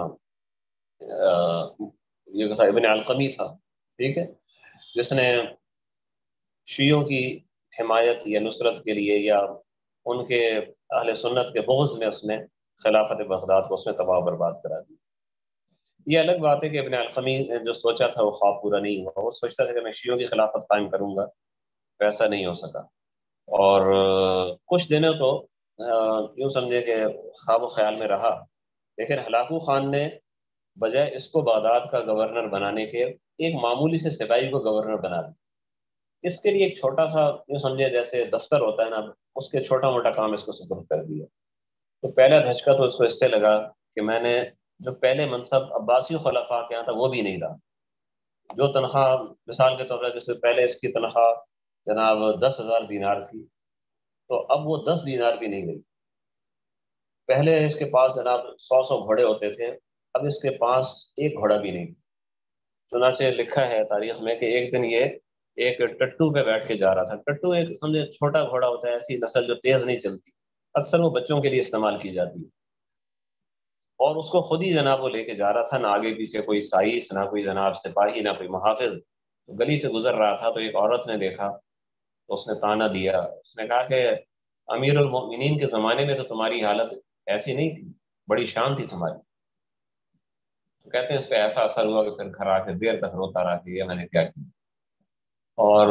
یہ تھا ابن علقمی تھا، ٹھیک ہے، جس نے شیعوں کی حمایت یا نصرت کے لیے یا ان کے اہل سنت کے بغض میں اس نے خلافت بغداد کو اس نے تباہ و برباد کرا دی۔ یہ الگ بات ہے کہ ابن علقمی نے جو سوچا تھا وہ خواب پورا نہیں ہوا، وہ سوچتا تھا کہ میں شیعوں کی خلافت قائم کروں گا، ویسا نہیں ہو سکا، اور کچھ دنوں تو یوں سمجھے کہ خواب و خیال میں رہا، لیکن ہلاکو خان نے بجائے اس کو بغداد کا گورنر بنانے کے ایک معمولی سے سپاہی کو گورنر بنا دیا۔ اس کے لیے ایک چھوٹا سا یوں سمجھے جیسے دفتر ہوتا ہے نا، اس کے چھوٹا موٹا کام اس کو سپرد کر دیا۔ تو پہلا دھچکا تو اس کو اس سے لگا کہ میں نے جو پہلے منصب عباسی خلفاء کے یہاں تھا وہ بھی نہیں رہا۔ جو تنخواہ مثال کے طور پر جس سے پہلے اس کی تنخواہ جناب 10,000 دینار تھی، تو اب وہ 10 دینار بھی نہیں گئی۔ پہلے اس کے پاس جناب 100 گھوڑے ہوتے تھے، اب اس کے پاس ایک گھوڑا بھی نہیں۔ چنانچہ لکھا ہے تاریخ میں کہ ایک دن یہ ایک ٹٹو پہ بیٹھ کے جا رہا تھا۔ ٹٹو ایک سمجھے چھوٹا گھوڑا ہوتا ہے، ایسی نسل جو تیز نہیں چلتی، اکثر وہ بچوں کے لیے استعمال کی جاتی ہے، اور اس کو خود ہی جناب وہ لے کے جا رہا تھا، نہ آگے پیچھے کوئی سائس، نہ کوئی جناب سپاہی، نہ کوئی محافظ۔ گلی سے گزر رہا تھا تو ایک عورت نے دیکھا تو اس نے تانا دیا، اس نے کہا کہ امیر المؤمنین کے زمانے میں تو تمہاری حالت ایسی نہیں تھی، بڑی شان تھی تمہاری۔ تو کہتے ہیں اس پہ ایسا اثر ہوا کہ پھر گھر آ کے دیر تک روتا رہا کہ یہ میں نے کیا کیا۔ اور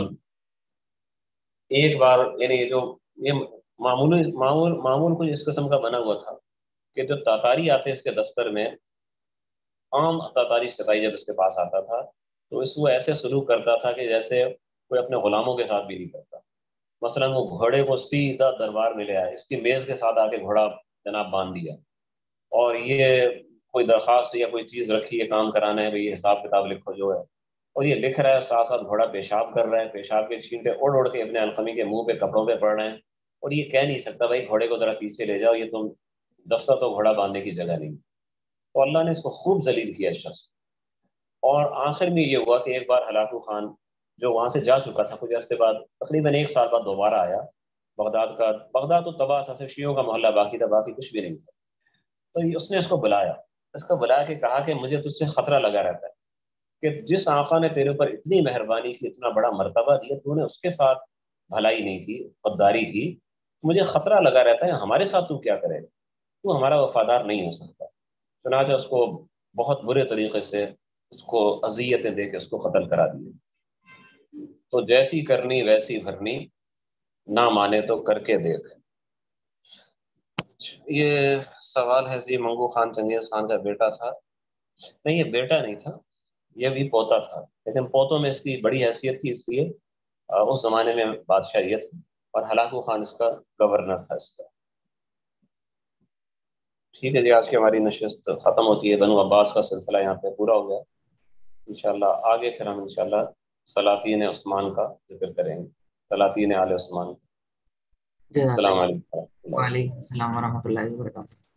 ایک بار یعنی جو یہ معمول کچھ اس قسم کا بنا ہوا تھا کہ جو تاتاری آتے اس کے دفتر میں، عام تاتاری سپاہی جب اس کے پاس آتا تھا تو اس کو ایسے سلوک کرتا تھا کہ جیسے کوئی اپنے غلاموں کے ساتھ بھی نہیں کرتا۔ مثلا وہ گھوڑے کو سیدھا دربار میں لے آیا، اس کی میز کے ساتھ آ کے گھوڑا جناب باندھ دیا، اور یہ کوئی درخواست یا کوئی چیز رکھی ہے کام کرانا ہے، بھئی حساب کتاب لکھو جو ہے، اور یہ لکھ رہا ہے، ساتھ ساتھ گھوڑا پیشاب کر رہا ہے، پیشاب کے چھینٹے اڑ کے ابن علقمی کے منہ پہ کپڑوں پہ پڑ رہے ہیں، اور یہ کہہ نہیں سکتا بھائی گھوڑے کو ذرا پیچھے لے جاؤ، یہ تم دفتر تو گھوڑا باندھنے کی جگہ نہیں۔ تو اللہ نے اس کو خوب ذلیل کیا اس شخص، اور آخر میں یہ ہوا کہ ایک بار ہلاکو خان جو وہاں سے جا چکا تھا، کچھ عرصے بعد تقریباً 1 سال بعد دوبارہ آیا بغداد تو تباہ تھا، صرف شیعوں کا محلہ باقی تھا، باقی کچھ بھی نہیں تھا۔ تو اس نے اس کو بلایا کہ کہا کہ مجھے تجھ سے خطرہ لگا رہتا ہے کہ جس آقا نے تیرے اوپر اتنی مہربانی کی، اتنا بڑا مرتبہ دیا، تو نے اس کے ساتھ بھلائی نہیں کی، غداری کی، مجھے خطرہ لگا رہتا ہے ہمارے ساتھ تو کیا کرے گا، تو ہمارا وفادار نہیں ہو سکتا۔ چنانچہ اس کو بہت برے طریقے سے اس کو اذیتیں دے کے اس کو قتل کرا دیے۔ تو جیسی کرنی ویسی بھرنی، نہ مانے تو کر کے دیکھ۔ یہ سوال ہے جی، منگو خان چنگیز خان کا بیٹا تھا؟ نہیں، یہ بیٹا نہیں تھا، یہ بھی پوتا تھا، لیکن پوتوں میں اس کی بڑی حیثیت تھی، اس لیے اس زمانے میں بادشاہیت، اور ہلاکو خان اس کا گورنر تھا اس کا۔ ٹھیک ہے جی، آج کی ہماری نشست ختم ہوتی ہے، بنو عباس کا سلسلہ یہاں پہ پورا ہو گیا۔ انشاءاللہ آگے پھر ہم انشاءاللہ سلاطین عثمان کا ذکر کریں گے، سلاطین آل عثمان۔ السلام علیکم۔ وعلیکم السلام ورحمۃ اللہ وبرکاتہ۔